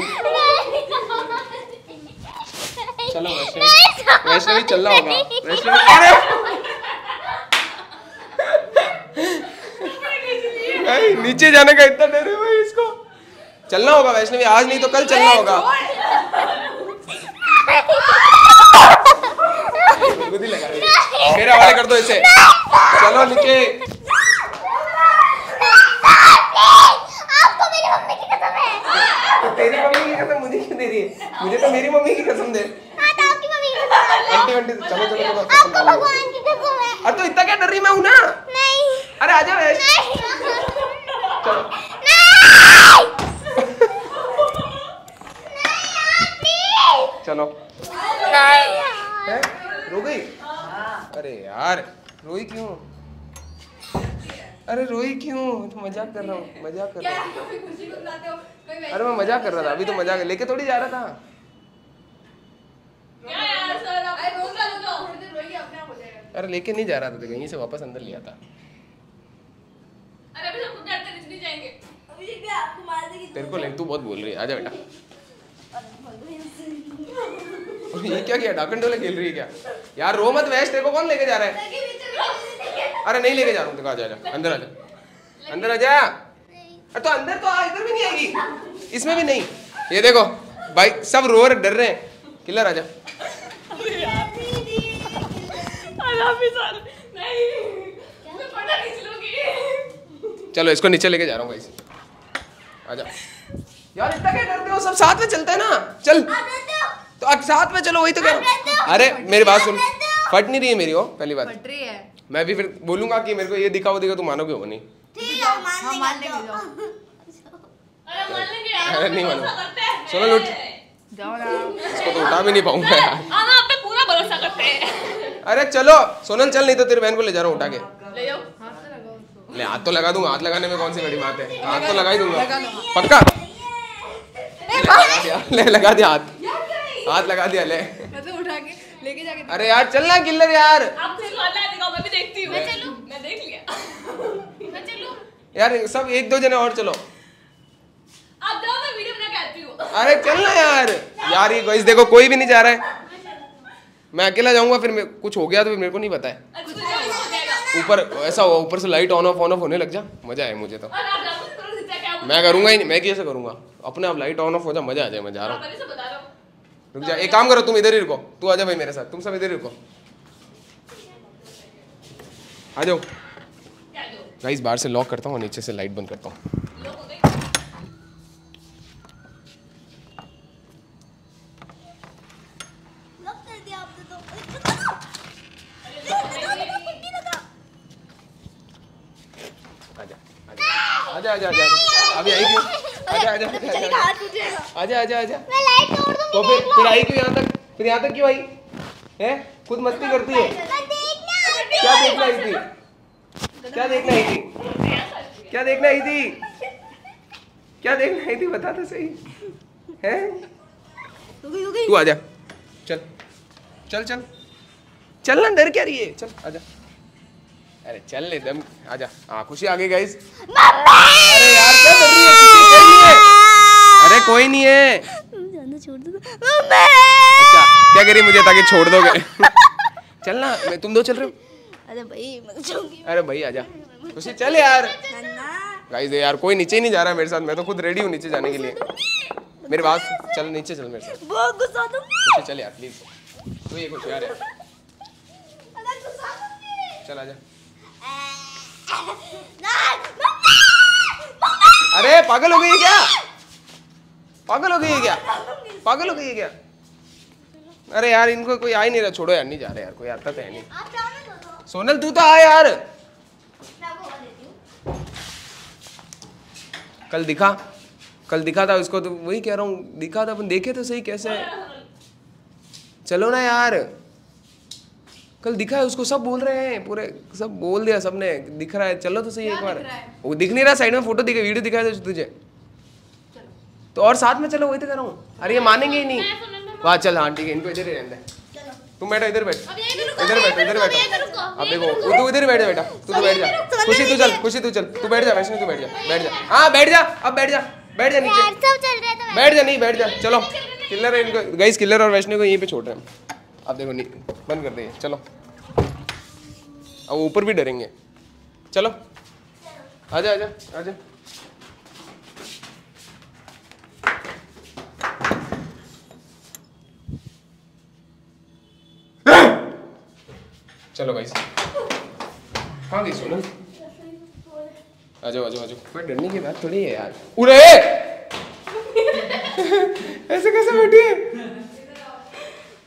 चलो वैष्णवी, वैष्णवी चलना होगा वैष्णवी। अरे भाई नीचे जाने का इतना डर है भाई इसको। चलना होगा वैष्णवी, आज नहीं तो कल चलना होगा। बुद्धि लगा रही है, मेरे हवाले कर दो इसे। चलो नीचे। आपको मेरी मम्मी की कसम है। तो तेरी मम्मी की कसम मुझे क्यों दे रही है? मुझे तो मेरी मम्मी की कसम दे। हाँ तो आपकी मम्मी की कसम है। आंटी आंटी चलो चलो चलो। आपको भगवान की कसम है। अरे तो इतना क्या डर रही मैं हूँ ना। नहीं अरे आजा वैश। चलो रो गई? अरे यार रोई क्यों? अरे रोई क्यों? तो मजाक कर रहा हूँ, मजाक कर रहा हूँ। अरे मैं मजाक कर रहा था, अभी तो मजाक लेके थोड़ी जा रहा था। क्या यार सर आप रोज ला लो अरे लेके नहीं जा रहा था, तो यहीं से वापस अंदर लिया था। अरे अभी हम खुद डरते नीचे नहीं जाएंगे। अभी क्या आपको मार देगी? तेरे को ले, तू बहुत बोल रही है, आजा बेटा। ये क्या किया? डाकन डोले खेल रही है क्या? यार रो मत वैश, तेरे को कौन लेके जा रहा है? अरे नहीं लेके जा रहा हूँ, देखो आजा आजा, अंदर आजा, अंदर आजा। अरे तो अंदर तो आ, इधर भी नहीं आएगी, इसमें भी नहीं। ये देखो भाई सब रो रहे, डर रहे हैं। किलर आजा। चलो इसको नीचे लेके जा रहा हूँ भाई। आजा यार, इतना क्या डरते हो? सब साथ में चलते हैं ना, चल तो अब साथ में चलो, वही तो कह रहा हूँ। अरे मेरी बात सुन, फट नहीं रही है मेरी, हो पहली बात फट रही है। मैं भी फिर बोलूंगा कि मेरे को ये दिखाओ दिखा, तू मानोगे हो नहीं? ठीक है मान मान लेंगे, जाओ। अरे मान लेंगे यार। अरे नहीं मानो। सोनल उठ, जाओ ना। इसको तो उठा भी नहीं पाऊंगा यार। हम आप पे पूरा भरोसा करते हैं। अरे चलो सोनल चल, नहीं तो तेरी बहन को ले जा रहा हूँ उठा के। ले जाओ। ले हाथ तो लगा दूंगा, हाथ लगाने में कौन सी बड़ी बात है, हाथ तो लगा ही दूंगा पक्का। ले लगा दिया हाथ, हाथ लगा दिया ले। मतलब उठा के लेके जाके। अरे यार चलना किल्लर यार। आप खुद को अल्लाह दिखाओ, मैं भी देखती हूँ। मैं चलूं? मैं देख लिया। मैं चलूं? यार सब एक दो जने और चलो। आप जाओ, मैं वीडियो बना के आती हूँ। अरे चलना यार। यार ये गाइस देखो कोई भी नहीं जा रहा है, मैं अकेला जाऊंगा, फिर कुछ हो गया तो फिर मेरे को नहीं पता है। अच्छा हो जाएगा। ऊपर ऐसा हुआ, ऊपर से light on off on off होने लग जा, मजा आए मुझे तो। और आप जाओ, तुम खींचा क्या? मैं करूंगा ही नहीं, मैं कैसे करूंगा? अपने आप लाइट ऑन ऑफ हो जा, मजा आ जाए, मैं जा रहा हूँ। पहले से बता रहा हूँ। रुक जा, एक काम करो, तुम इधर ही रुको, तू आजा भाई मेरे साथ, तुम सब इधर ही रुको, आ जाओ। क्या दो? गाइस बाहर से लॉक करता हूँ, नीचे से लाइट बंद करता हूँ। लोग हो गए। लॉक कर दिया आपने तो। आजा आजा आजा आजा, अभी आई क्यों? आजा आजा आजा आजा आजा आजा। मैं लाइट तोड़ दूंगी। तो फिर फिर आई क्यों यहाँ तक? फिर यहाँ तक क्यों आई है? खुद मस्ती करती है। मैं देखना क्या देखना आई थी? क्या देखना आई थी? क्या देखना आई थी? क्या देखना आई थी? बता तो सही है। तू आजा, चल चल चल चल ना, डर क्या रही है? चल आजा, अरे चल ले दम, आजा। हाँ खुशी आ गई गाइस। अरे यार क्या कर रही है? खुशी कोई नहीं है, अरे कोई नहीं है। छोड़ दो। अच्छा क्या कह रही मुझे ताकि छोड़ दोगे? चल ना, मैं तुम दो चल रहे हो। अरे भाई मैं जाऊंगी। अरे भाई आजा, खुशी चल यार। गाइस यार कोई नीचे नहीं जा रहा है मेरे साथ, मैं तो खुद रेडी हूँ नीचे जाने के लिए। मेरी बात चल, नीचे चल मेरे साथ। बहुत गुस्सा दूंगी। खुशी चल यार प्लीज, तू ये खुशी यार यार। अगर गुस्सा दूंगी। चल आजा। मम्मा! अरे पागल हो गई है क्या? पागल हो गई है क्या? पागल हो गई है क्या? अरे यार इनको कोई आ ही नहीं रहा, छोड़ो यार, नहीं जा रहे यार, कोई आता तो है नहीं। आप जाओ ना दोनों। सोनल तू तो आ यार। मैं आपको बता देती हूँ। कल दिखा, कल दिखा था उसको, तो वही कह रहा हूँ, दिखा था अपन, देखे तो सही कैसे है। चलो ना यार, कल दिखा है उसको, सब बोल रहे हैं, पूरे सब बोल दिया सबने, दिख रहा है, चलो तो सही एक बार। वो दिख नहीं रहा, साइड में फोटो दिखे, वीडियो दिखाया था तुझे तो, और साथ में चलो, वही तो कह रहा हूँ। अरे ये मानेंगे ही नहीं। वाह चल, हाँ ठीक है, इनको इधर ही रहने दे। तुम बैठो, इधर बैठ, इधर बैठो, इधर बैठो। अब देखो तू इधर बैठ जा बेटा, तू तो बैठ जा। खुशी तू चल, खुशी तू चल, तू बैठ जा, वैष्णवी तू बैठ जा, बैठ जा। हाँ बैठ जा, अब बैठ जा, बैठ जा नीचे, सब चल रहा है तो बैठ जा, नहीं बैठ जा। चलो किलर है इनको, गाइस किलर और वैष्णवी को यहीं पे छोड़ रहे हैं। अब देखो नहीं, बंद कर देंगे, चलो अब ऊपर भी डरेंगे। चलो आजा आजा आजा। चलो गाइस, कहाँ गई सोनल? आ जाओ आ जाओ आ जाओ, कोई डरने की बात थोड़ी है यार। उरे ऐसे कैसे बैठी है?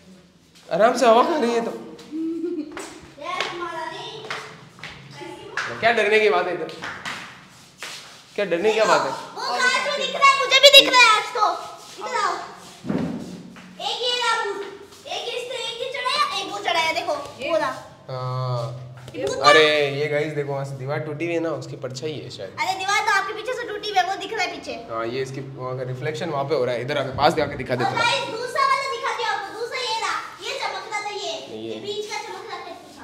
आराम से हवा खा रही है तो। क्या डरने की बात है इधर? क्या डरने की क्या बात है? वो कांच में दिख रहा है, मुझे भी दिख रहा है आज तो। इधर आओ। एक ये रहा भूत, एक इस तरह एक ही चढ़ाया, एक वो चढ़ाया, देखो वो रहा। हाँ। अरे ये गाइस देखो वहाँ से दीवार टूटी हुई है ना, उसकी परछाई है शायद। अरे दीवार तो आपके पीछे से टूटी हुई है, वो दिख रहा है पीछे। हाँ ये इसकी रिफ्लेक्शन वहाँ पे हो रहा है। इधर आके पास जाके दिखा दे और थोड़ा। गाइस दूसरा वाला दिखा दिया आपको, दूसरा ये रहा, ये चमक रहा था, ये नहीं, ये- ये बीच का चमक रहा था था।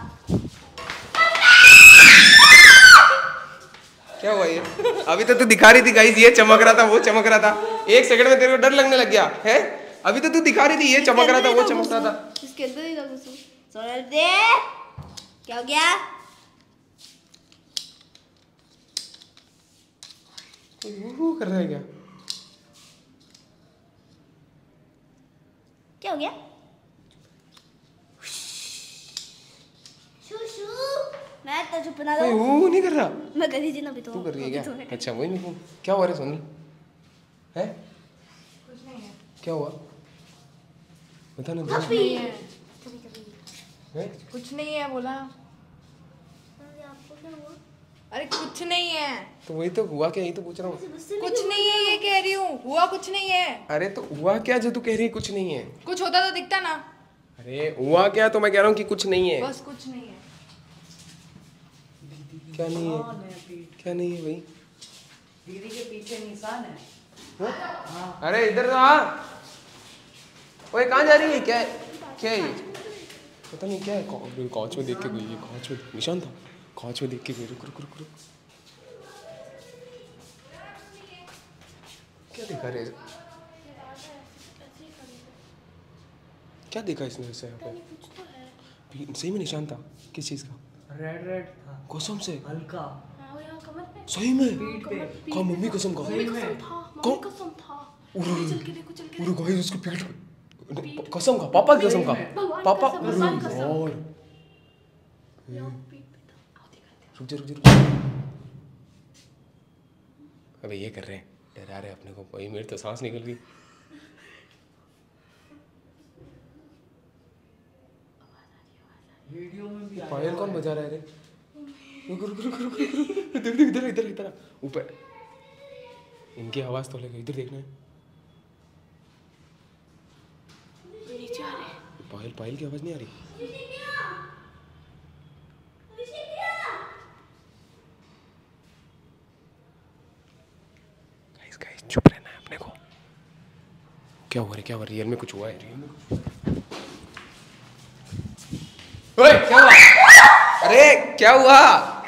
क्या हुआ ये? अभी तो तू दिखा रही थी गाइस ये चमक रहा था, वो चमक रहा था। एक सेकंड में तेरे को डर लगने लग गया है? अभी तो तू दिखा रही थी ये चमक रहा था, वो चमक रहा था। इसके अंदर ही था घुसू। सोनल दे, क्या हो गया? वो कर रहा है क्या? क्या हो गया? शू शू, मैं तो चुप ना कोई रहो। वो नहीं कर रहा। मैं कर रही थी ना अभी तो। तू कर रही है अभी क्या? तो मैं- अच्छा वही नहीं। क्या हुआ रे सोनल? है? कुछ नहीं है। क्या हुआ? बता ना। कुछ भी है। है? कुछ नहीं है बोला। अरे आपको क्या हुआ? अरे कुछ नहीं है। तो वही तो हुआ क्या, यही तो पूछ रहा हूँ। गुस्से में कुछ क्यों नहीं है ये कह रही हूँ। हुआ कुछ नहीं है। अरे तो हुआ क्या जो तू कह रही है कुछ नहीं है? कुछ होता तो दिखता ना। अरे हुआ क्या तो मैं कह रहा हूँ कि कुछ नहीं है। बस कुछ नहीं है। क्या नहीं है? कौन है पीठ? क्या नहीं है भाई? दीदी के पीछे निशान है। हाँ? अरे इधर तो आ। ओए कहाँ जा रही है? क्या है? क्या है ये? पता नहीं क्या है। कौ- कांच में देख के गई ये, कांच में निशान था, कांच में देख के गई। रुक रुक रुक रुक। क्या देखा रे? क्या देखा इसने इससे यहाँ पे? भी- सही में निशान था? किस चीज का? रेड रेड था, कसम से? हल्का सही में? पीठ पे। कहा मम्मी कसम का? सही में। कौन? उरे उरे गाइस उसकी पीठ पे। कसम का? पापा की कसम का? पापा अरे यार। रुक जा रुक जा रुक जा। अबे ये कर रहे हैं, डरा रहे अपने को। भाई मेरी तो सांस निकल गई। वीडियो में भी पायल कौन बजा रहा है रे? रुक रुक रुक रुक रुक रुक। इधर इधर इधर इधर ऊपर। इनकी आवाज तो लेगा, इधर देखना है। नीचे आ रहे। पायल पायल की आवाज नहीं आ रही। गाइस गाइस चुप रहना है अपने को। क्या हुआ रे? क्या हुआ? रियल में कुछ हुआ है? रियल में कुछ? ओए क्या हुआ? अरे क्या हुआ?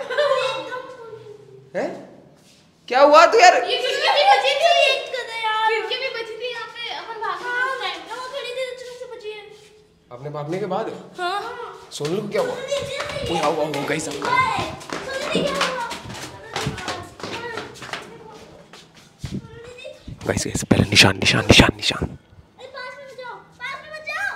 हैं? क्या हुआ तू यार? ये खिड़की भी बची थी, खिड़की भी बची थी यहाँ पे। अपन भाग गए उस टाइम। वो थोड़ी देर अचानक से बची है। आपने भागने के बाद हाँ। सोनल को क्या हुआ? ओए आओ आओ गाइस आओ। गाइस गाइस पहले निशान निशान निशान निशान। अरे पास में मत जाओ, पास में मत जाओ।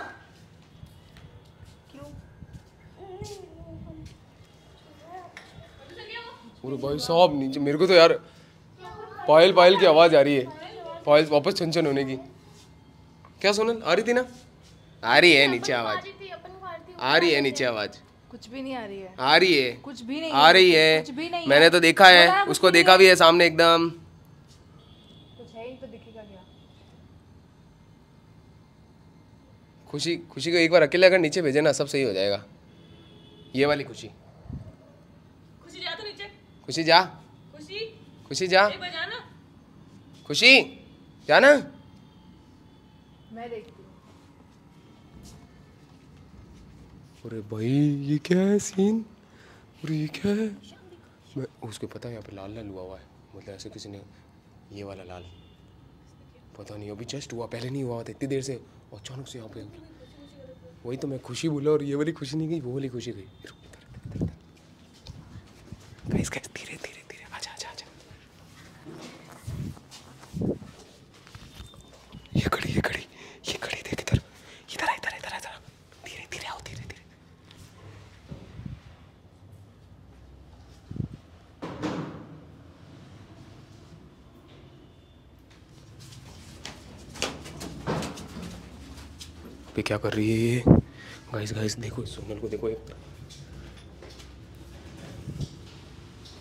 पूरे भाई साहब नीचे। मेरे को तो यार पायल पायल की आवाज आ रही है, पायल वापस छन होने की। क्या सोनल आ रही थी ना? आ रही है नीचे आवाज, आ रही है नीचे आवाज, कुछ भी नहीं आ रही है। आ रही है, कुछ भी नहीं आ रही है। कुछ भी नहीं मैंने है। तो देखा बोला है, कुछ उसको भी देखा नहीं भी है सामने एकदम। कुछ है ही तो दिखेगा क्या? खुशी खुशी को एक बार अकेले अगर नीचे भेजे ना सब सही हो जाएगा। ये वाली खुशी। खुशी जा तो नीचे। खुशी जा, खुशी खुशी जा, एक बार जाना। खुशी जाना। मैं देखती हूँ। अरे भाई ये क्या है सीन? अरे ये क्या है? मैं उसको पता है यहाँ पे लाल लाल हुआ हुआ है, मतलब ऐसे किसी ने ये वाला लाल, पता नहीं अभी जस्ट हुआ, पहले नहीं हुआ था इतनी देर से, अचानक से यहाँ पे। वही तो मैं खुशी बोला और ये वाली खुशी नहीं गई, वो वाली खुशी गई। गाइस गाइस धीरे धीरे धीरे आजा आजा आजा। ये खड़ी ये खड़ी ये खड़ी देख इधर इधर आ, इधर इधर इधर धीरे धीरे आओ धीरे धीरे। पे क्या कर रही है ये? गाइस गाइस देखो सोनल को देखो एक।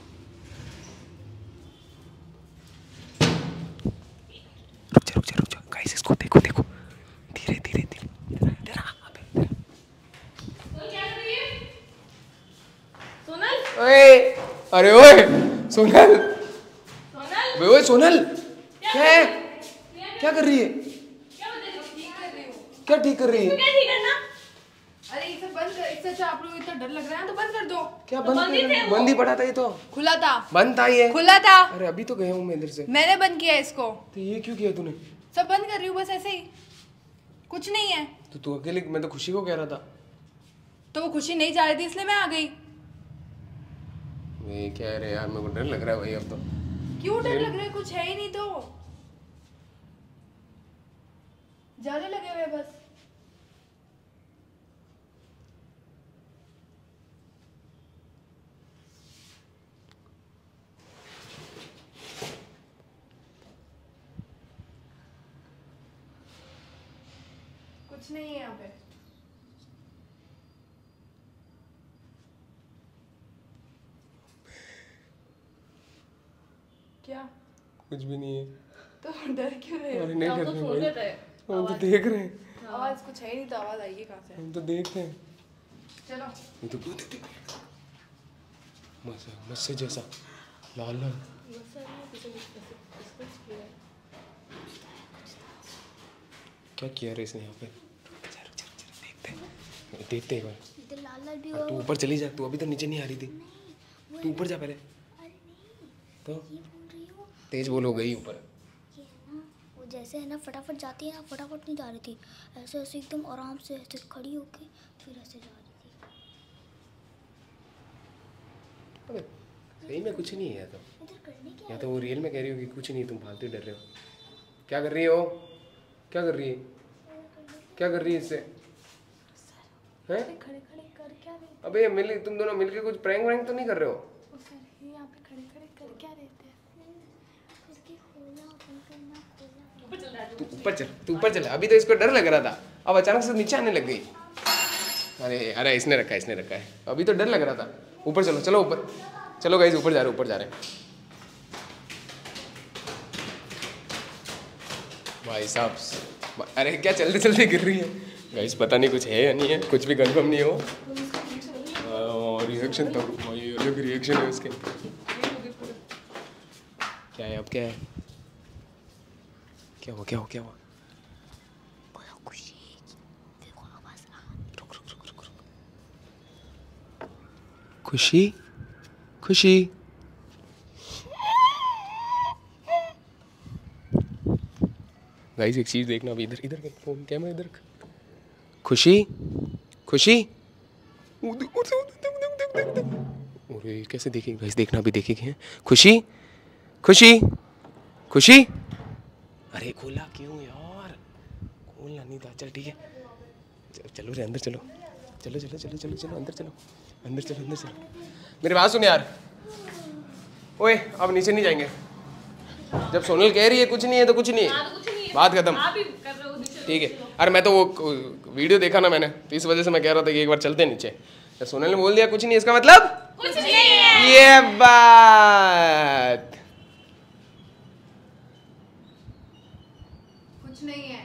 अरे ओए सोनल, सोनल ओए सोनल क्या है, क्या कर रही है, क्या बता रही हो? क्या ठीक कर रही है? क्या ठीक करना? अरे इसे बंद कर, इससे अच्छा आप लोग इतना डर लग रहा है तो बंद कर दो। क्या तो बंद बंद ही थे कर- वो। बंद ही पड़ा था ये तो, खुला था, बंद था ये, खुला था। अरे अभी तो गया हूँ मैं इधर से, मैंने बंद किया इसको। तो ये क्यों किया तूने? सब बंद कर रही हूँ बस ऐसे ही, कुछ नहीं है। तो तू अकेले, मैं तो खुशी को कह रहा था। तो वो खुशी नहीं जा रही थी इसलिए मैं आ गई। ये क्या है रे यार, मेरे को डर लग रहा है भाई अब तो। क्यों डर लग रहा है, कुछ है ही नहीं तो। ज्यादा लगे हुए हैं बस। कुछ नहीं है यहाँ पे। क्या? कुछ भी नहीं है। तो डर क्यों रहे हो? अरे नहीं हम डर तो रहे सो भाई, लेते हैं। हम तो देख रहे हैं, आवाज कुछ है ही नहीं तो आवाज आएगी कहाँ से? हम तो देख रहे हैं। चलो ये तो देख देख मस्त मस्त जैसा लाल लाल। क्या किया रे इसने यहाँ पे? चल चल चल देखते हैं, देखते हैं एक बार। इधर लाल लाल भी हाँ, तू ऊपर चली जा, तू अभी तो नीचे नहीं आ रही थी, तू ऊपर जा पहले। अरे नहीं, तो ये बोल रही हूँ तेज बोल हो गई ऊपर। ये है ना, वो जैसे है ना फटाफट जाती है ना, फटाफट नहीं जा रही थी, ऐसे ऐसे एकदम आराम से ऐसे खड़ी होके फिर ऐसे जा रही थी। अबे सही में कुछ नहीं है तो, इधर करने क्या या तो वो रियल में कह रही हो कि कुछ नहीं, तुम फालतू डर रहे हो। क्या कर रही हो, क्या कर रही है, क्या कर रही है इससे हैं? खड़े खड़े कर क्या रहे अबे मिल तुम दोनों मिलके कुछ प्रैंक वैंक तो नहीं कर रहे हो? हो सर, ये यहाँ पे खड़े खड़े कर क्या रहते हैं? उसकी खोला बंद करना, खोला ऊपर चल रहा है तू ऊपर चल, तू ऊपर चल। अभी तो इसको डर लग रहा था, अब अचानक से नीचे आने लग गई। अरे अरे इसने रखा है, इसने रखा है, अभी तो डर लग रहा था। ऊपर चलो, चलो ऊपर चलो गाइस, ऊपर जा रहे ऊपर जा रहे हैं भाई साहब। अरे क्या चलते चलते गिर रही है गाइस, पता नहीं कुछ है या नहीं है, कुछ भी कंफर्म नहीं हो। रिएक्शन तो भाई अलग रिएक्शन है उसके। क्या है अब, क्या है, क्या हुआ क्या हुआ क्या हुआ? खुशी देखो आवाज आ रुक रुक रुक रुक रुक। खुशी खुशी गाइस एक चीज देखना, अभी इधर इधर फोन कैमरा इधर। खुशी खुशी अरे कैसे देखेंगे गाइस, देखना अभी देखेंगे। खुशी खुशी खुशी अरे खोला क्यों यार, खोलना नहीं था। चल ठीक है, चलो रे अंदर चलो, चलो चलो चलो चलो चलो अंदर चलो, अंदर चलो अंदर चलो। मेरी बात सुन यार, ओए अब नीचे नहीं जाएंगे। जब सोनल कह रही है कुछ नहीं है तो कुछ नहीं हाँ, है, तो कुछ नहीं है। बात खत्म। आप ही कर रहे हो नीचे। ठीक है, अरे मैं तो वो वीडियो देखा ना मैंने, तो इस वजह से मैं कह रहा था कि एक बार चलते हैं नीचे। तो सोनल ने बोल दिया कुछ नहीं, इसका मतलब कुछ नहीं है। ये बात कुछ नहीं है।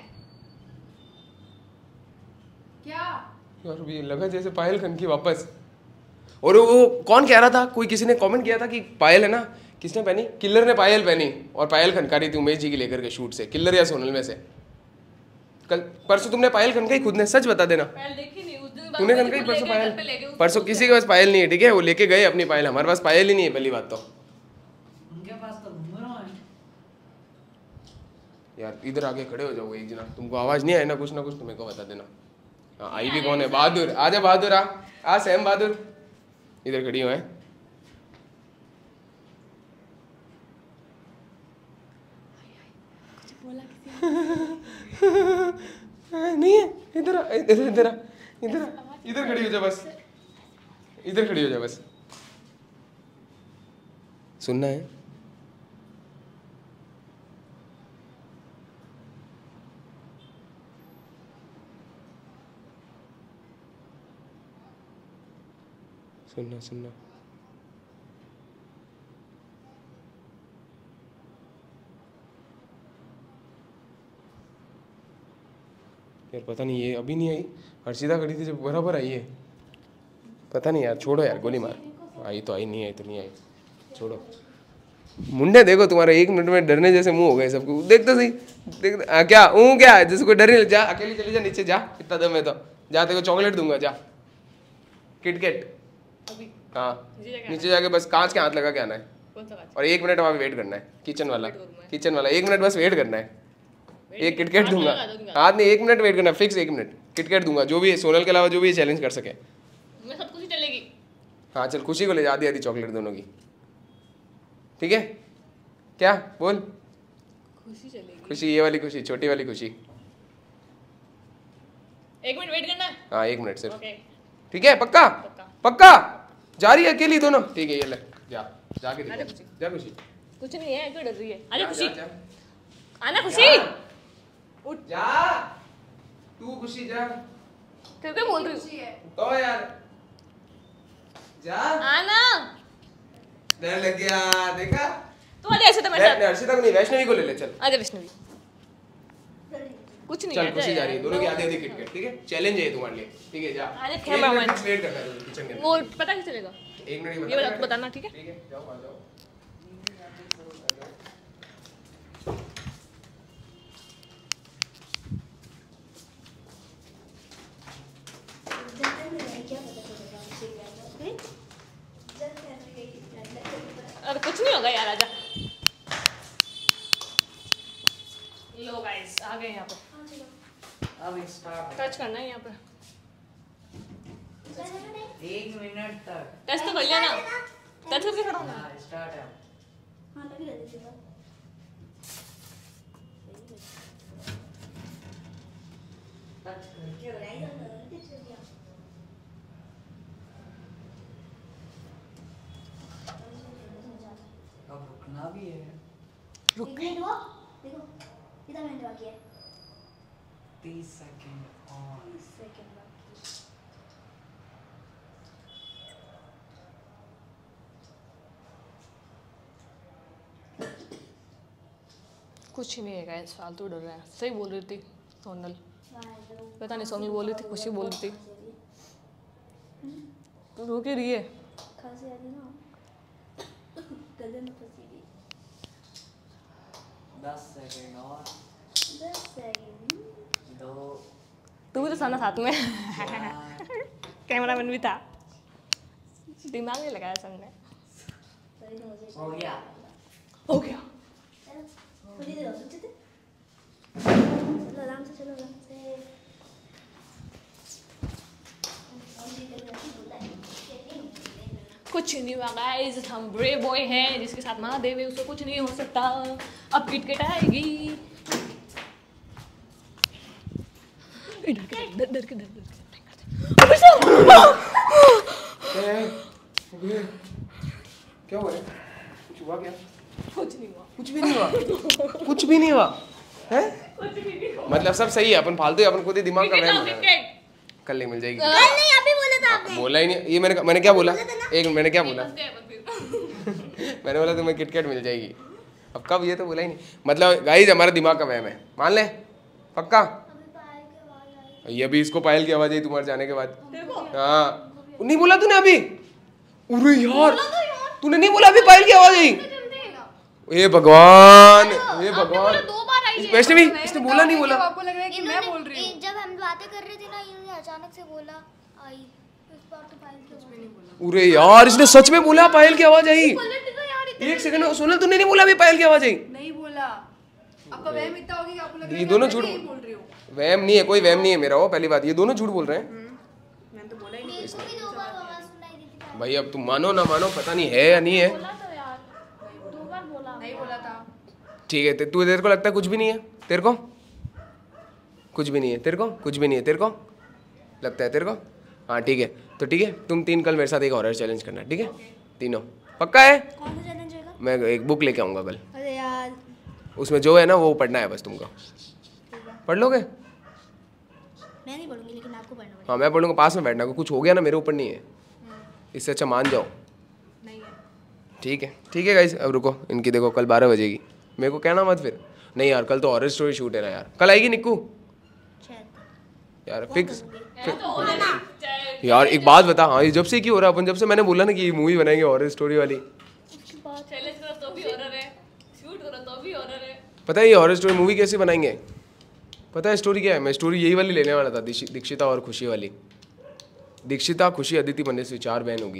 क्या? यार भी लगा जैसे पायल खन की वापस। और वो कौन कह रहा था, कोई किसी ने कमेंट किया था कि पायल है ना, किसने पहनी, किल्लर ने पायल पहनी और पायल खनका रही थी उमेश जी की लेकर के शूट से, किल्लर या सोनल में से। कल परसों तुमने पायल खनकाई खुद ने, सच बता देना। पायल देखी नहीं उस दिन। तूने खनकाई परसों पायल? परसों किसी के पास पायल नहीं है, ठीक है, वो लेके गए अपनी पायल, हमारे पास पायल ही नहीं है पहली बात तो। उनके पास तो घूम रहा है। यार इधर आके खड़े हो जाओ एक जना, तुमको आवाज नहीं आए ना कुछ ना कुछ तो मेरे को बता देना। हाँ आई भी कौन है, बहादुर, आजा बहादुर, आ आ सैम बहादुर, इधर खड़ी हो है। नहीं है, इधर आ, इधर इधर आ, इधर आ, इधर खड़ी हो जा बस, इधर खड़ी हो जा बस। सुनना है? सुनना सुनना यार, पता नहीं ये अभी नहीं आई, हर्षिता खड़ी थी जब बराबर आई है। पता नहीं यार, छोड़ो यार, गोली मार। आई तो आई, नहीं आई तो नहीं आई। छोड़ो मुंडे, देखो तुम्हारे एक मिनट में डरने जैसे मुंह हो गए सबको। देख तो सही, देख आ, क्या ऊ क्या जैसे कोई डर नहीं। जा अकेली चली जा नीचे, जा इतना दम है तो जा, तेरे को चॉकलेट दूंगा, जा किटकेट। हाँ नीचे जाके बस कांच के हाथ लगा के आना है और एक मिनट वहाँ वेट करना है। किचन वाला किचन वाला एक मिनट बस वेट करना है। एक किटकेट दूंगा, हाथ नहीं, एक मिनट वेट करना फिक्स, एक मिनट किटकेट दूंगा। जो भी है सोनल के अलावा जो भी चैलेंज कर सके। मैं सब कुछ ही चलेगी। हाँ चल खुशी को ले जा, आधी आधी चॉकलेट दोनों की, ठीक है? क्या बोल? खुशी चलेगी। खुशी ये वाली खुशी, छोटी वाली खुशी। एक मिनट वेट करना है। हाँ एक मिनट सिर्फ, ओके ठीक है? पक्का पक्का जा रही है अकेली दोनों, ठीक है? ये ले जा, जाके आजा दिखा। खुशी। जा खुशी, कुछ नहीं है, क्यों डर रही है? आजा जा, खुशी, जा, जा। आना खुशी। जा तू खुशी जा, फिर क्या बोल रही है? तो यार जा, आना। डर लग गया, देखा? तू आजा ऐसे तो मेरे साथ। हर्षिता को नहीं, वैष्णवी को ले ले, चल आजा वैष्णवी। कुछ नहीं चल है, खुशी जा रही है, दोनों की आधी आजा। आधी किटकेट, ठीक है? चैलेंज है तुम्हारे लिए, ठीक है? जा अरे एक कैमरा मिनट मैन। वेट करना है किचन के अंदर। वो पता कैसे चलेगा? एक मिनट ही ये बता, बताना, ठीक है? ठीक है? जाओ आ जाओ। अरे कुछ नहीं होगा यार, आजा। लो गाइस आ गए यहाँ पे। अब स्टार्ट टच करना है यहाँ पे। एक मिनट तक। टच तो कर लिया ना, टच करके खड़ा होना। हाँ स्टार्ट है। टच करके अब रुकना भी है। रुक देखो देखो कितना मिनट बाकी है? तीस सेकंड और तीस सेकंड बाकी। कुछ नहीं है गाइस, फालतू डर रहा है। सही बोल रही थी सोनल, पता नहीं सोनल बोल रही थी, खुशी बोल रही थी। तू रो के रही है? खांसी आ रही ना, गले में फंसी गई। दस सेकंड और दस सेकंड। दो तू भी तो था ना साथ में। चार, कैमरा मैन भी था, दिमाग नहीं लगाया सर ने। सही तो मुझे हो गया। हो गया। चलो थोड़ी देर और सोचते थे। चलो आराम से, चलो आराम से। कुछ नहीं हुआ गाइस, हम ब्रेव बॉय हैं जिसके साथ महादेव है, उसको कुछ नहीं हो सकता। अब किटकिट आएगी। ए, डर के डर डर के डर डर के अबे साहब! क्या है? अबे, क्या हुआ है? कुछ हुआ क्या? कुछ नहीं हुआ, कुछ भी नहीं हुआ, कुछ भी नहीं हुआ है? कुछ भी नहीं हुआ। मतलब सब सही है, अपन फालतू है, अपन खुद ही दिमाग का क्रिकेट वहम आओ, बना रहे हैं। क्रिकेट। कल नहीं मिल जाएगी। कल नहीं, अभी बोला था आपने। बोला ही नहीं ये मैंने मैंने क्या बोला? एक मैंने क्या बोला? फंसते हैं अपन फिर। मैंने बोला तुम्हें किटकेट मिल जाएगी। अब कब? ये तो बोला ही नहीं। मतलब गाइस हमारा दिमाग का वहम है, मान ले पक्का। अभी पायल की आवाज आई। ये भी इसको पायल की आवाज आई तुम्हारे जाने के बाद। देखो हाँ नहीं बोला तूने अभी? अरे यार तूने नहीं बोला अभी पायल की आवाज आई? हे भगवान, हे भगवान। दो बार आई है। वैष्णवी इसने बोला नहीं बोला? आपको लग रहा है कि मैं इन्होंने- बोल रही हूँ। इ- जब हम बातें कर रहे थे ना, इन्होंने अचानक से बोला आई। इस बार तो पायल की आवाज आई। अरे यार इसने सच में बोला पायल की आवाज आई। पलट दो यार, इतने- एक सेकंड सोनल तूने नहीं बोला अभी पायल की आवाज आई? नहीं बोला। आपका वहम इतना होगा कि आपको लग रहा ये है दोनों कि मैं झूठ नहीं बोल रही हूँ। वहम नहीं है, कोई वहम नहीं है मेरा। वो पहली बात, ये दोनों झूठ बोल रहे हैं। मैंने तो बोला ही नहीं। मेरे को भी दो बार आवाज सुनाई दी थी पायल। भाई अब तुम मानो ना मानो, पता नहीं है या नहीं है। बोला तो यार, दो बार बोला। नहीं बोला था। ठीक है ते- तू तेरे को लगता है कुछ भी नहीं है? तेरे को कुछ भी नहीं है? तेरे को कुछ भी नहीं है? तेरे को लगता है तेरे को? हाँ ठीक है, तो ठीक है तुम तीन कल मेरे साथ एक हॉरर चैलेंज करना, ठीक है? तीनों पक्का है? कौन सा चैलेंज होगा? मैं एक बुक लेके आऊँगा कल, अरे यार उसमें जो है ना वो पढ़ना है बस तुमको। पढ़ लोगे? मैं नहीं पढ़ूंगी, लेकिन आपको पढ़ना पड़ेगा। हाँ मैं पढ़ूंगा, पास में बैठना, कोई कुछ हो गया ना मेरे ऊपर नहीं है, इससे अच्छा मान जाओ। नहीं है। ठीक है ठीक है गाइस, अब रुको, इनकी देखो कल बारह बजेगी, मेरे को कहना मत फिर। नहीं यार कल तो हॉरर स्टोरी शूट है ना यार। कल आएगी निक्कू शायद। यार? फिक्स? तो हो जाना चाहे- यार एक बात बता, हाँ ये जब से क्यों हो रहा है? अपन जब से मैंने बोला ना कि मूवी बनाएंगे हॉरर स्टोरी वाली, उसके बाद तो भी हॉरर है। पता है ये हॉरर स्टोरी मूवी कैसे बनाएंगे? पता है स्टोरी क्या है? मैं स्टोरी यही वाली लेने वाला था, दीक्षि- दीक्षिता और खुशी वाली। दीक्षिता, खुशी, अदिति मनस्वी, चार बहन होगी।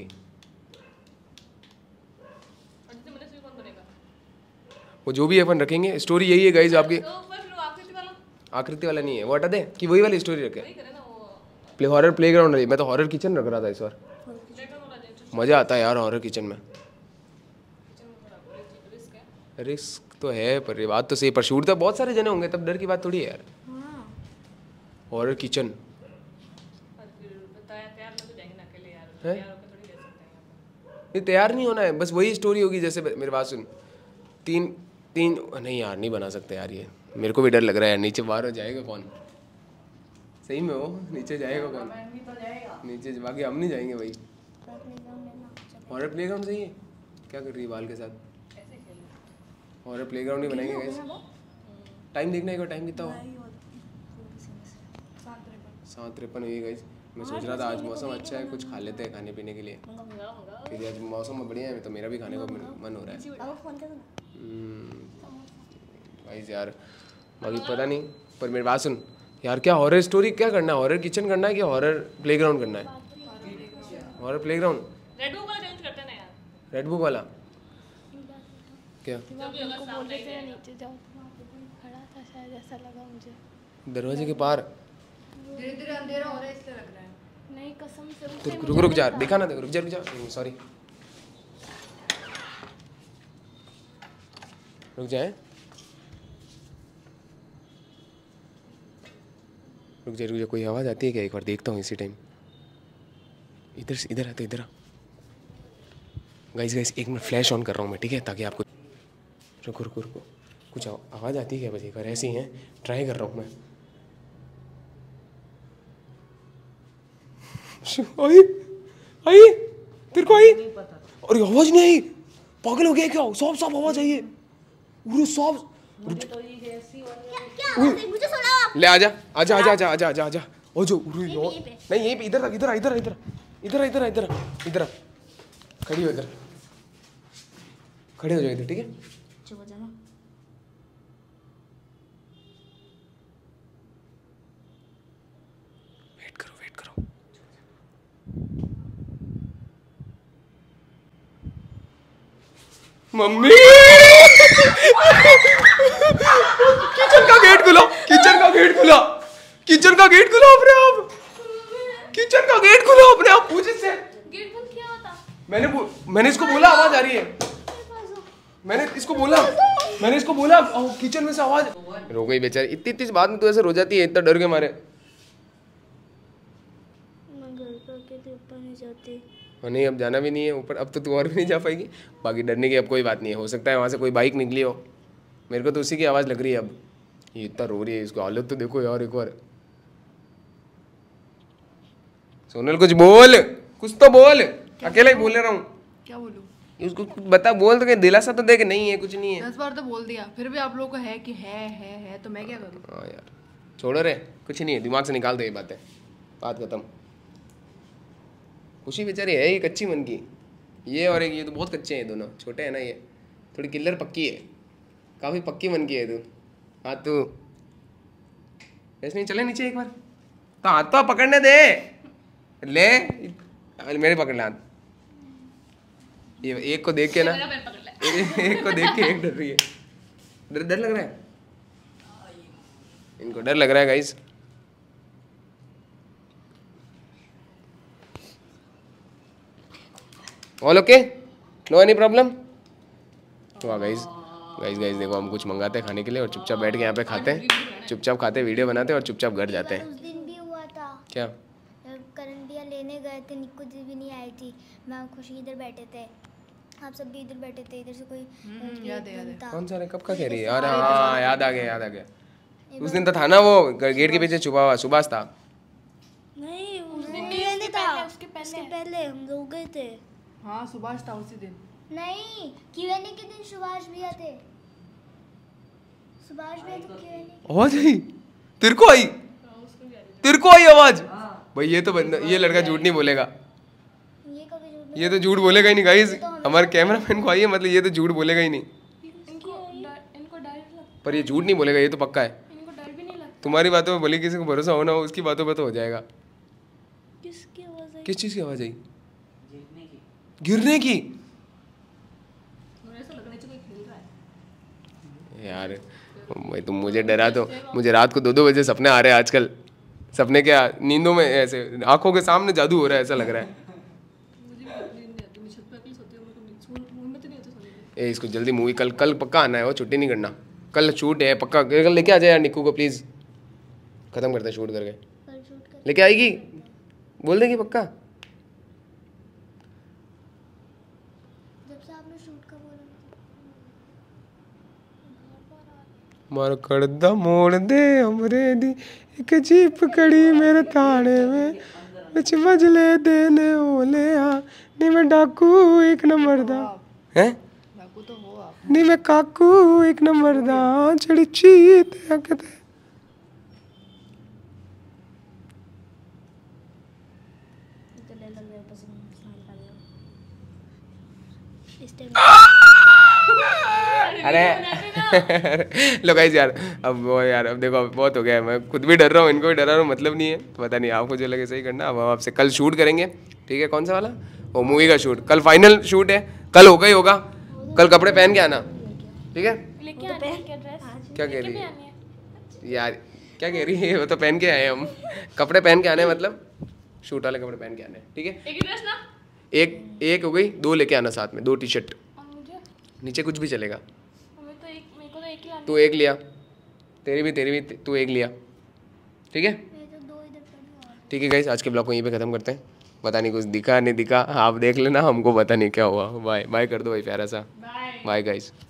अदिति मनस्वी कौन बनेगा? वो जो भी अपन रखेंगे, स्टोरी यही है गाइज आपकी। तो पर फिर वो आकृति वाला आकृति वाला नहीं है, वो हटा दे कि वही वाली स्टोरी रखे। वही करे ना वो। प्ले हॉरर प्लेग्राउंड रही। मैं तो हॉरर किचन रख रहा था इस बार। लेटर वाला जेंट्स मज़ा आता है यार हॉरर किचन में। किचन में थोड़ा रिस्क है। रिस्क तो है पर ये बात तो सही, पर शूट तो बहुत सारे जने होंगे, तब डर की बात थोड़ी है यार। हॉरर किचन और फिर बताया तैयार में तो जाएंगे ना अकेले यार। हैं? तैयार होकर थोड़ी रह सकते हैं यहाँ पे। ये तैयार नहीं होना है, बस वही स्टोरी होगी। जैसे मेरे बात सुन, तीन तीन नहीं यार नहीं बना सकते यार ये। मेरे को भी डर लग रहा है यार, नीचे बाहर हो जाएगा कौन? सही में वो नीचे जाएगा कौन? नीचे बाकी हम नहीं जाएंगे भाई। हॉरर प्लेग्राउंड सही है। क्या कर रही है बाल के साथ? हॉरर प्लेग्राउंड ही बनाएंगे गाइस। टाइम देखना है, टाइम कितना हुआ? सात तिरपन हुई गाइस। मैं सोच रहा था आज मौसम अच्छा है, कुछ खा लेते हैं खाने पीने के लिए, क्योंकि आज मौसम बढ़िया है तो मेरा भी खाने का मन हो रहा है गाइस यार। अभी पता नहीं, पर मेरी बात सुन यार, क्या हॉरर स्टोरी क्या करना है? हॉरर किचन करना है कि हॉरर प्लेग्राउंड करना है? Horror playground. रेड बुक वाला चेंज करते हैं ना यार। रेड बुक वाला क्या? नीचे जाओ, खड़ा था शायद, ऐसा लगा मुझे। दरवाजे के पार। धीरे धीरे अंधेरा हो रहा है इसलिए लग रहा है। नहीं कसम से तो रुक रुक रुक जा, देखा ना, रुक जा रुक जा, सॉरी रुक जाए रुक जा रुक जा। कोई आवाज़ आती है क्या? एक बार देखता हूँ इसी टाइम। इधर से इधर आते, इधर आ गाइस। गाइस एक मिनट फ्लैश ऑन कर रहा हूँ मैं, ठीक है, ताकि आपको। रुको रुको रुको, कुछ आवाज़ आती है क्या? बस एक बार ऐसी है, ट्राई कर रहा हूँ मैं। आई आई तेरे को आई? अरे आवाज नहीं आई, पागल हो गया क्या? सॉफ्ट सॉफ्ट आवाज आई है। अरे सॉफ्ट मुझे सुनाओ। ले आजा आजा आजा आजा आजा आजा आजा ओ जो नहीं यहीं पे, इधर इधर इधर इधर इधर इधर इधर इधर खड़ी हो, इधर खड़े हो जाओ इधर, ठीक है? चुप हो जाना। वेट करो वेट करो। मम्मी किचन का गेट खुला, किचन का गेट खुला, किचन का गेट खुला अपने आप, किचन का गेट खुला अपने आप। पूछ इससे गेट बंद किया होता। मैंने मैंने इसको बोला आवाज आ रही है, मैंने इसको बोला मैंने इसको बोला किचन में से आवाज। रो गई बेचारी। इतनी इतनी बात में तो ऐसे रो जाती है, इतना डर के मारे। मैं घर पे अकेले ऊपर नहीं जाती। और नहीं अब जाना भी नहीं है ऊपर, अब तो तू और भी नहीं जा पाएगी। बाकी डरने की अब कोई बात नहीं है, हो सकता है वहाँ से कोई बाइक निकली हो। मेरे को तो उसी की आवाज़ लग रही है अब। ये इतना रो रही है, इसको हालत तो देखो यार एक बार। सोनल कुछ बोल, कुछ तो बोल। अकेला ही बोल रहा हूँ। क्या बोलूं? उसको कुछ बता, बोल तो, दिलासा तो दे कि नहीं है, कुछ नहीं है। दस बार तो बोल दिया, फिर भी आप लोगों को है कि है है है, तो मैं क्या करूं? हाँ यार छोड़ो रे, कुछ नहीं है, दिमाग से निकाल दो ये बातें, बात खत्म। खुशी बेचारी है ये कच्ची मन की, ये और एक ये तो बहुत कच्चे हैं दोनों, छोटे हैं ना ये, थोड़ी किल्लर पक्की है, काफ़ी पक्की मन की है तू। हाँ तू ऐसे नहीं, चले नीचे एक बार तो हाथ तो पकड़ने दे, ले मेरे पकड़ ले हाथ। ये एक को देख के ना, एक, एक को देख के एक डर रही है। डर डर लग रहा है इनको, डर लग रहा है guys. All okay, no any problem. वाह गाइस, गाइस गाइस देखो हम कुछ मंगाते हैं खाने के लिए और चुपचाप बैठ के यहाँ पे खाते हैं, चुपचाप खाते हैं, वीडियो बनाते हैं और चुपचाप घर जाते हैं। उस दिन भी हुआ था, क्या? करंटिया लेने गए थे, निक्कू जी भी नहीं आई थी, मैं और खुशी इधर बैठे थे, आप सब भी इधर बैठे थे, इधर से कोई याद है, याद है। कौन सा रे, कब का कह रही है यार? हाँ याद आ गया, याद आ गया। उस दिन तो था ना वो गेट के पीछे छुपा हुआ सुभाष था। नहीं उस दिन नहीं था, उसके पहले हम लोग गए थे। हाँ सुभाष था उसी दिन। नहीं क्यूएनए के दिन सुभाष भैया थे, सुभाष भैया तो क्यूएनए। आवाज आई तेरे को? आई तेरे को आई आवाज? भाई ये तो बंदा, ये लड़का झूठ नहीं बोलेगा, ये कभी झूठ ये तो झूठ बोलेगा ही नहीं गाइस। हमारे कैमरा मैन को आई है, मतलब ये तो झूठ बोलेगा ही नहीं। इनको इन इनको डर लगता, पर ये झूठ नहीं बोलेगा, ये तो पक्का है। इनको डर भी नहीं लगता। तुम्हारी बातों में भले किसी को भरोसा हो ना हो, उसकी बातों पे तो हो जाएगा। किसकी आवाज आई? किस चीज़ की आवाज़ आई? गिरने की। गिरने की? मुझे ऐसा लग रहा है कोई खेल रहा है। यार भाई तुम मुझे डरा दो, मुझे रात को दो दो बजे सपने आ रहे हैं आजकल। सपने क्या, नींदों में ऐसे आंखों के सामने जादू हो रहा है ऐसा लग रहा है। मुझे भी नींद नहीं आती, मैं छत पे अकेले सोती हूँ, मेरे को मूवी में तो नहीं होता सोने की। ए इसको जल्दी मूवी, कल कल पक्का आना है, वो छुट्टी नहीं करना। कल शूट है पक्का, कल लेके आ जाए यार निक्कू को प्लीज़। खत्म करते हैं शूट करके। कल शूट कर लेके आएगी, बोल देगी पक्का। जब से आपने शूट का बोला मार करदा मोड़ दे हमरे दी, एक जीप कड़ी मेरे थाने में, विच मजले देने ओले आ, नी मैं डाकू एक नंबर दा हैं, डाकू तो हो आप। नी मैं काकू एक नंबर दा, चढ़ी चीत कहते तो ले लग रहा है पसीना स्नान कर रहा इस टाइम अरे लो गाइस यार, अब वो यार अब देखो बहुत हो गया है, मैं खुद भी डर रहा हूँ, इनको भी डरा रहा हूँ, मतलब नहीं है तो पता नहीं, आपको जो लगे सही करना। अब हम आपसे कल शूट करेंगे, ठीक है? कौन सा वाला? वो मूवी का शूट कल फाइनल शूट है, कल होगा ही होगा। कल कपड़े पहन के आना, ठीक है? लेके आनी है क्या ड्रेस? क्या कह रही लेके भी है आनी है। यार, क्या कह रही है? वो तो पहन के आए हम, कपड़े पहन के आने हैं, मतलब शूट वाले कपड़े पहन के आने हैं, ठीक है? एक ही ड्रेस ना? एक एक हो गई, दो लेके आना साथ में, दो टी शर्ट, और मुझे नीचे कुछ भी चलेगा। हमें तो एक, मेरे को तो एक ही लानी तू एक लिया, तेरी भी तेरी भी तू एक लिया, ठीक है? ये तो दो इधर पड़े और ठीक है गाइस, आज के ब्लॉग को यहीं पे खत्म करते हैं। पता नहीं कुछ दिखा नहीं दिखा, आप देख लेना, हमको पता नहीं क्या हुआ। बाय बाय कर दो भाई प्यारा सा, बाय गाइस।